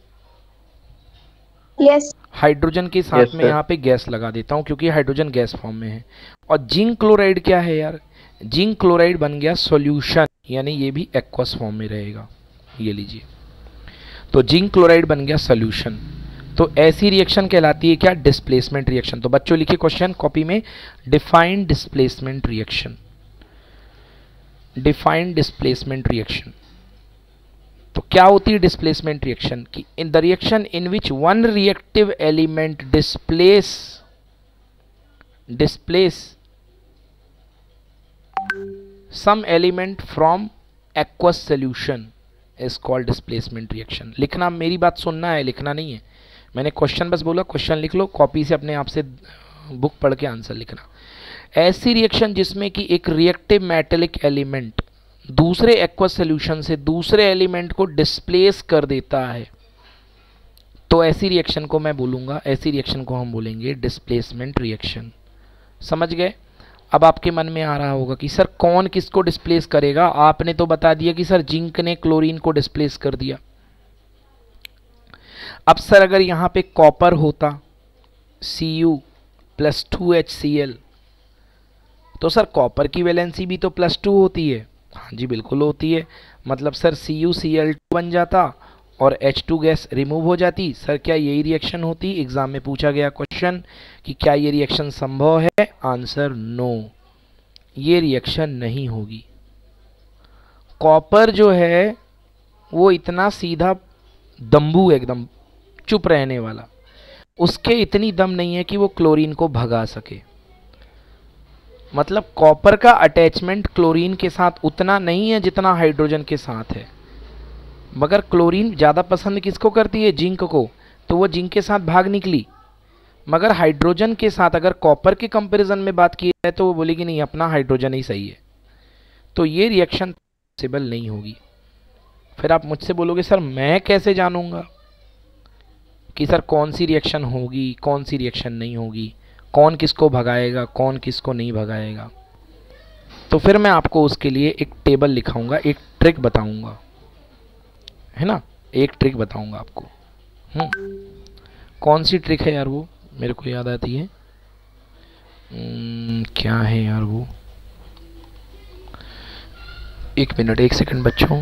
यस। हाइड्रोजन के साथ Yes, में sir. यहाँ पे गैस लगा देता हूँ क्योंकि हाइड्रोजन गैस फॉर्म में है। और जिंक क्लोराइड क्या है यार? जिंक क्लोराइड बन गया सॉल्यूशन, यानी ये भी एक्वस फॉर्म में रहेगा। ये लीजिए, तो जिंक क्लोराइड बन गया सॉल्यूशन। तो ऐसी रिएक्शन कहलाती है क्या? Displacement reaction. तो बच्चों लिखिए क्वेश्चन कॉपी में, define displacement reaction. Define displacement reaction. तो क्या होती है डिस्प्लेसमेंट रिएक्शन? की in the reaction in which one reactive element displace displace some element from aqueous solution is called displacement reaction. लिखना, मेरी बात सुनना है, लिखना नहीं है। मैंने क्वेश्चन बस बोला, क्वेश्चन लिख लो कॉपी से, अपने आप से बुक पढ़ के आंसर लिखना। ऐसी रिएक्शन जिसमें कि एक रिएक्टिव मेटेलिक एलिमेंट दूसरे एक्वस सॉल्यूशन से दूसरे एलिमेंट को डिस्प्लेस कर देता है, तो ऐसी रिएक्शन को मैं बोलूँगा, ऐसी रिएक्शन को हम बोलेंगे डिस्प्लेसमेंट रिएक्शन। समझ गए? अब आपके मन में आ रहा होगा कि सर कौन किसको डिस्प्लेस करेगा? आपने तो बता दिया कि सर जिंक ने क्लोरीन को डिस्प्लेस कर दिया। अब सर अगर यहाँ पे कॉपर होता, C U plus two H C L, तो सर कॉपर की वैलेंसी भी तो प्लस टू होती है। हाँ जी बिल्कुल होती है। मतलब sir C U C L two बन जाता और एच टू गैस रिमूव हो जाती। सर क्या यही रिएक्शन होती? एग्जाम में पूछा गया क्वेश्चन कि क्या ये रिएक्शन संभव है? आंसर नो, ये रिएक्शन नहीं होगी। कॉपर जो है वो इतना सीधा दम्बू एकदम चुप रहने वाला, उसके इतनी दम नहीं है कि वो क्लोरीन को भगा सके। मतलब कॉपर का अटैचमेंट क्लोरीन के साथ उतना नहीं है जितना हाइड्रोजन के साथ है। मगर क्लोरीन ज़्यादा पसंद किसको करती है? जिंक को, तो वो जिंक के साथ भाग निकली। मगर हाइड्रोजन के साथ अगर कॉपर के कंपैरिजन में बात की जाए तो वो बोलेगी नहीं, अपना हाइड्रोजन ही सही है। तो ये रिएक्शन पॉसिबल नहीं होगी। फिर आप मुझसे बोलोगे सर मैं कैसे जानूंगा कि सर कौन सी रिएक्शन होगी, कौन सी रिएक्शन नहीं होगी, कौन किसको भगाएगा, कौन किसको नहीं भगाएगा? तो फिर मैं आपको उसके लिए एक टेबल लिखाऊंगा, एक ट्रिक बताऊंगा, है ना, एक ट्रिक बताऊंगा आपको। हम्म कौन सी ट्रिक है यार वो, मेरे को याद आती है। हम्म, क्या है यार वो, एक मिनट, एक सेकंड बच्चों।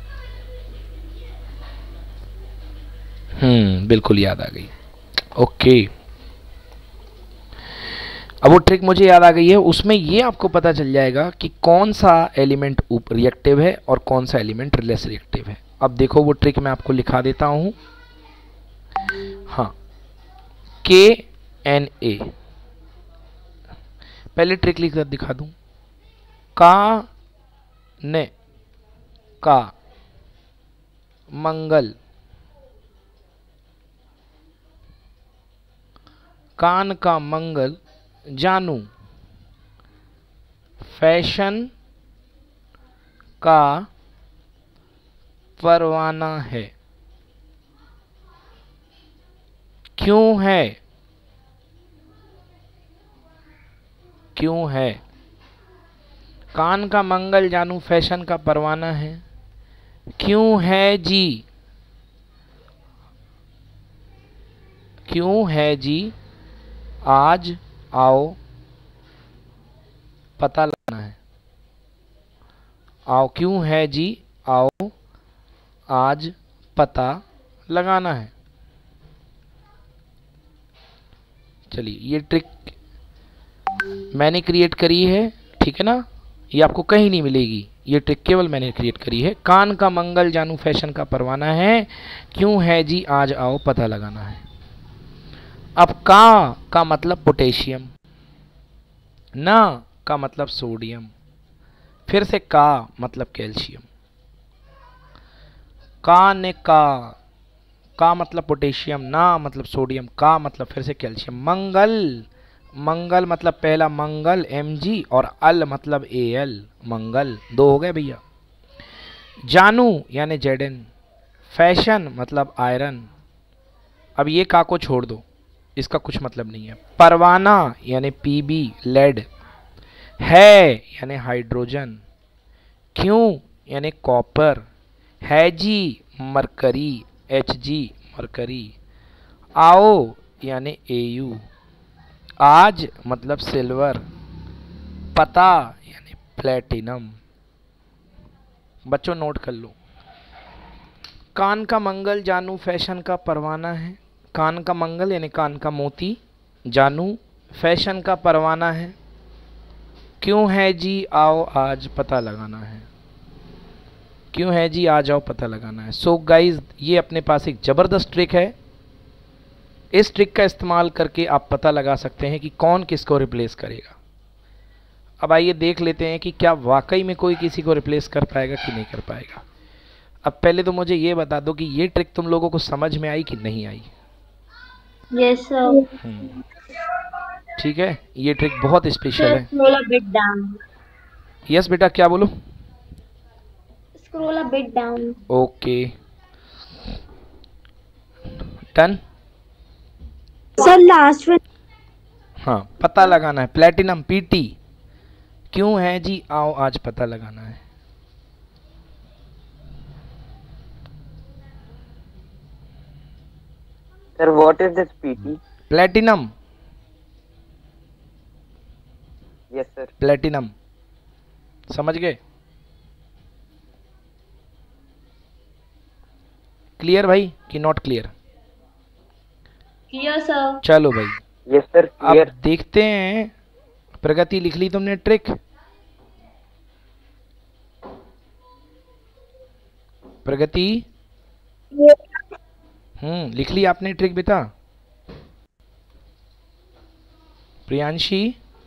हम्म बिल्कुल याद आ गई। ओके, अब वो ट्रिक मुझे याद आ गई है। उसमें ये आपको पता चल जाएगा कि कौन सा एलिमेंट रिएक्टिव है और कौन सा एलिमेंट लेस रिएक्टिव है। अब देखो वो ट्रिक मैं आपको लिखा देता हूं। हाँ, के एन ए, पहले ट्रिक लिख कर दिखा दूं। का ने का मंगल, कान का मंगल जानू, फैशन का परवाना है। क्यों है? क्यों है? कान का मंगल जानू, फैशन का परवाना है। क्यों है जी? क्यों है जी? आज आओ पता लगाना है। आओ, क्यों है जी? आओ आज पता लगाना है। चलिए, ये ट्रिक मैंने क्रिएट करी है, ठीक है ना, ये आपको कहीं नहीं मिलेगी। ये ट्रिक केवल मैंने क्रिएट करी है। कान का मंगल जानू, फैशन का परवाना है। क्यों है जी? आज आओ पता लगाना है। अब का का मतलब पोटेशियम, ना का मतलब सोडियम, फिर से का मतलब कैल्शियम। का ने का, का मतलब पोटेशियम, ना मतलब सोडियम, का मतलब फिर से कैल्शियम। मंगल, मंगल मतलब पहला मंगल एम जी और अल मतलब ए एल, मंगल। दो हो गए भैया। जानू यानी जेड एन, फैशन मतलब आयरन। अब ये का को छोड़ दो, इसका कुछ मतलब नहीं है। परवाना यानी पी बी लेड, है यानी हाइड्रोजन, क्यों यानी कॉपर, है जी मरकरी, एच जी मरकरी, आओ यानी ए यू, आज मतलब सिल्वर, पता यानी प्लेटिनम। बच्चों नोट कर लो। कान का मंगल जानू, फैशन का परवाना है। कान का मंगल यानी कान का मोती, जानू फैशन का परवाना है। क्यों है जी? आओ आज पता लगाना है। क्यों है जी? आ जाओ पता लगाना है। सो गाइज, ये अपने पास एक ज़बरदस्त ट्रिक है। इस ट्रिक का इस्तेमाल करके आप पता लगा सकते हैं कि कौन किसको रिप्लेस करेगा। अब आइए देख लेते हैं कि क्या वाकई में कोई किसी को रिप्लेस कर पाएगा कि नहीं कर पाएगा। अब पहले तो मुझे ये बता दो कि ये ट्रिक तुम लोगों को समझ में आई कि नहीं आई? Yes, sir. ठीक है, ये ट्रिक बहुत स्पेशल Sir, है। scroll a bit down. Yes बेटा, क्या बोलो? Scroll a bit down. Okay, done. Sir, last one. हाँ, पता लगाना है, प्लेटिनम पीटी। क्यों है जी? आओ आज पता लगाना है। Sir, what is this P T? Platinum, Yes, sir. Platinum, समझ गए? क्लियर भाई कि नॉट क्लियर? Here, sir. चलो भाई, Yes, sir. अब Clear. देखते हैं। प्रगति, लिख ली तुमने ट्रिक? प्रगति, हम्म लिख ली आपने ट्रिक बेटा? Priyanshi?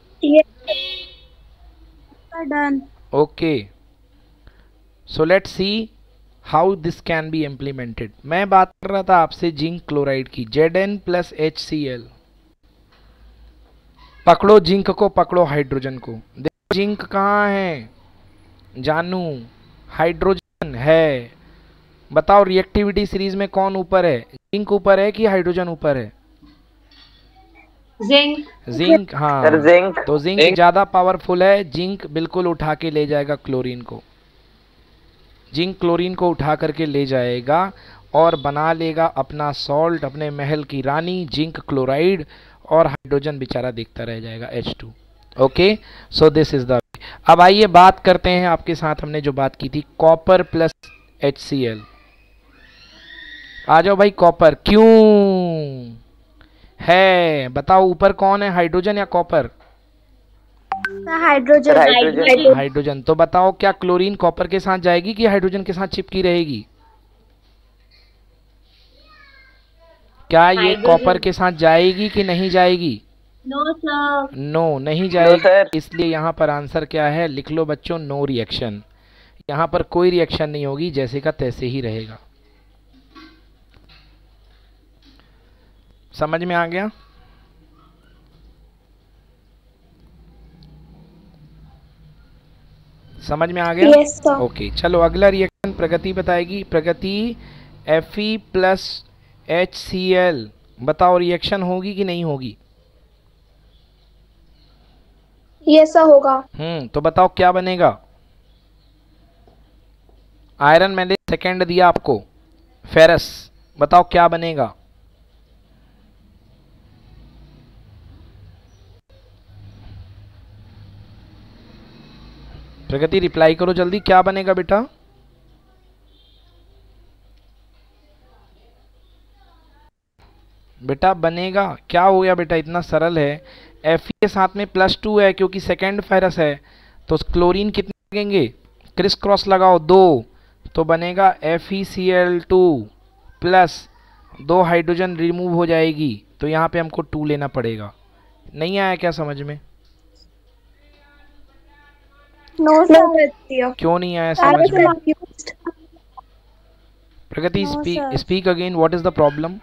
Done. Okay, so let's see how this can be implemented. मैं बात कर रहा था आपसे जिंक क्लोराइड की, Z N plus H C L. पकड़ो जिंक को, पकड़ो हाइड्रोजन को। देखो जिंक कहाँ है जानू? हाइड्रोजन है। बताओ रिएक्टिविटी सीरीज में कौन ऊपर है, जिंक ऊपर है कि हाइड्रोजन ऊपर है? जिंक। जिंक, हाँ। Sir zinc. तो जिंक ज्यादा पावरफुल है, जिंक बिल्कुल उठा के ले जाएगा क्लोरीन को। जिंक क्लोरीन को उठा करके ले जाएगा और बना लेगा अपना सॉल्ट, अपने महल की रानी जिंक क्लोराइड, और हाइड्रोजन बेचारा देखता रह जाएगा H two. Okay, so this is the. अब आइए बात करते हैं आपके साथ हमने जो बात की थी, copper plus H C L. आ जाओ भाई, कॉपर क्यों है बताओ? ऊपर कौन है, हाइड्रोजन या कॉपर? हाइड्रोजन। हाइड्रोजन। हाइड्रोजन। तो बताओ क्या क्लोरीन कॉपर के साथ जाएगी कि हाइड्रोजन के साथ चिपकी रहेगी? क्या ये कॉपर के साथ जाएगी कि नहीं जाएगी? No sir. नो, नहीं नो जाएगी। सर। इसलिए यहाँ पर आंसर क्या है, लिख लो बच्चों, नो रिएक्शन। यहाँ पर कोई रिएक्शन नहीं होगी, जैसे का तैसे ही रहेगा। समझ में आ गया? समझ में आ गया? Yes, sir. ओके, चलो अगला रिएक्शन प्रगति बताएगी। Pragati, Fe plus H C L, बताओ रिएक्शन होगी कि नहीं होगी? ये सर होगा। हम्म तो बताओ क्या बनेगा? आयरन मैंने सेकंड दिया आपको, फेरस, बताओ क्या बनेगा? प्रगति रिप्लाई करो जल्दी, क्या बनेगा बेटा? बेटा बनेगा क्या? हो गया बेटा, इतना सरल है। एफ के साथ में प्लस टू है क्योंकि सेकेंड फेरस है, तो क्लोरीन कितने लगेंगे? क्रिस क्रॉस लगाओ, दो, तो बनेगा F E C L two plus दो हाइड्रोजन रिमूव हो जाएगी, तो यहाँ पे हमको टू लेना पड़ेगा। नहीं आया क्या समझ में? No sir. क्यों नहीं आया समझ में? Pragati speak speak again, what is the problem?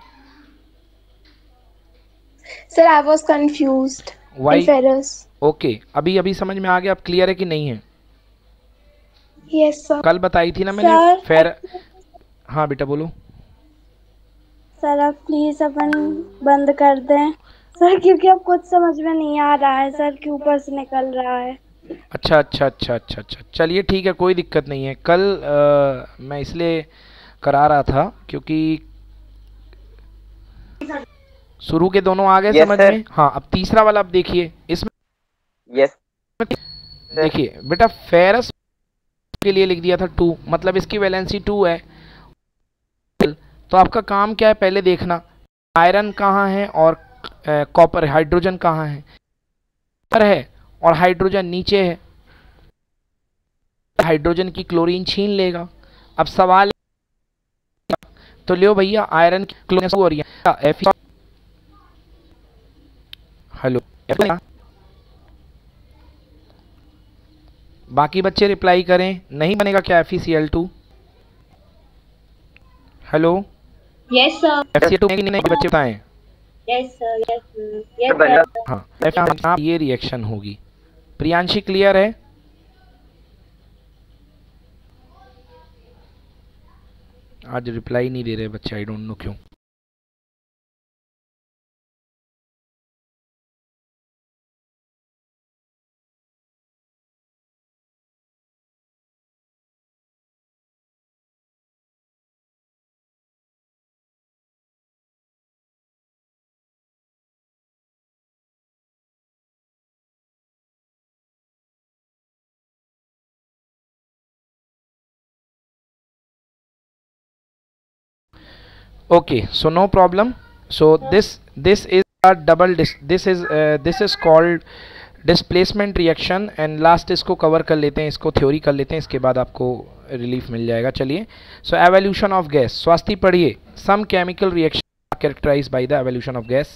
Sir I was confused. Why? Ferrous. Okay, अभी अभी समझ में आ गया? अब क्लियर है कि नहीं है? Yes sir. कल बताई थी ना मैंने Sir, फेर। हाँ बेटा बोलो। सर आप प्लीज अपन बंद कर दें सर, क्योंकि अब कुछ समझ में नहीं आ रहा है सर, के ऊपर से निकल रहा है। अच्छा अच्छा अच्छा अच्छा अच्छा, चलिए ठीक है, कोई दिक्कत नहीं है। कल आ, मैं इसलिए करा रहा था क्योंकि शुरू के दोनों आ गए Yes, समझ sir. में। हाँ, अब तीसरा वाला अब देखिए, इसमें यस देखिए बेटा, फेरस के लिए लिख दिया था टू, मतलब इसकी वैलेंसी टू है। तो आपका काम क्या है, पहले देखना आयरन कहाँ है और कॉपर हाइड्रोजन कहाँ है। पर है और हाइड्रोजन नीचे है, हाइड्रोजन की क्लोरीन छीन लेगा। अब सवाल तो लियो भैया, आयरन की क्लोरीन हो रही है एफ। हेलो, बाकी बच्चे रिप्लाई करें, नहीं बनेगा क्या F E C L two? Hello, yes sir. F C L two नहीं, नहीं बच्चे बताएं। Yes sir. Yes yes sir. हाँ, F ये रिएक्शन होगी। प्रियांशी क्लियर है? आज रिप्लाई नहीं दे रहे बच्चे, आई डोंट नो क्यों। Okay, so no problem. So this this is a double dis this is uh, this is called displacement reaction and last इसको कवर कर लेते हैं, इसको थ्योरी कर लेते हैं, इसके बाद आपको रिलीफ मिल जाएगा। चलिए, सो एवोल्यूशन ऑफ गैस, स्वास्थ्य पढ़िए। some chemical reactions are characterized by the evolution of gas.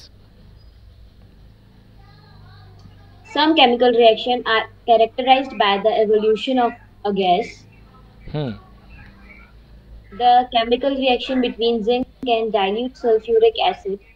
Some chemical reactions are characterized by the evolution of a gas. Hmm. The chemical reaction between zinc and dilute sulfuric acid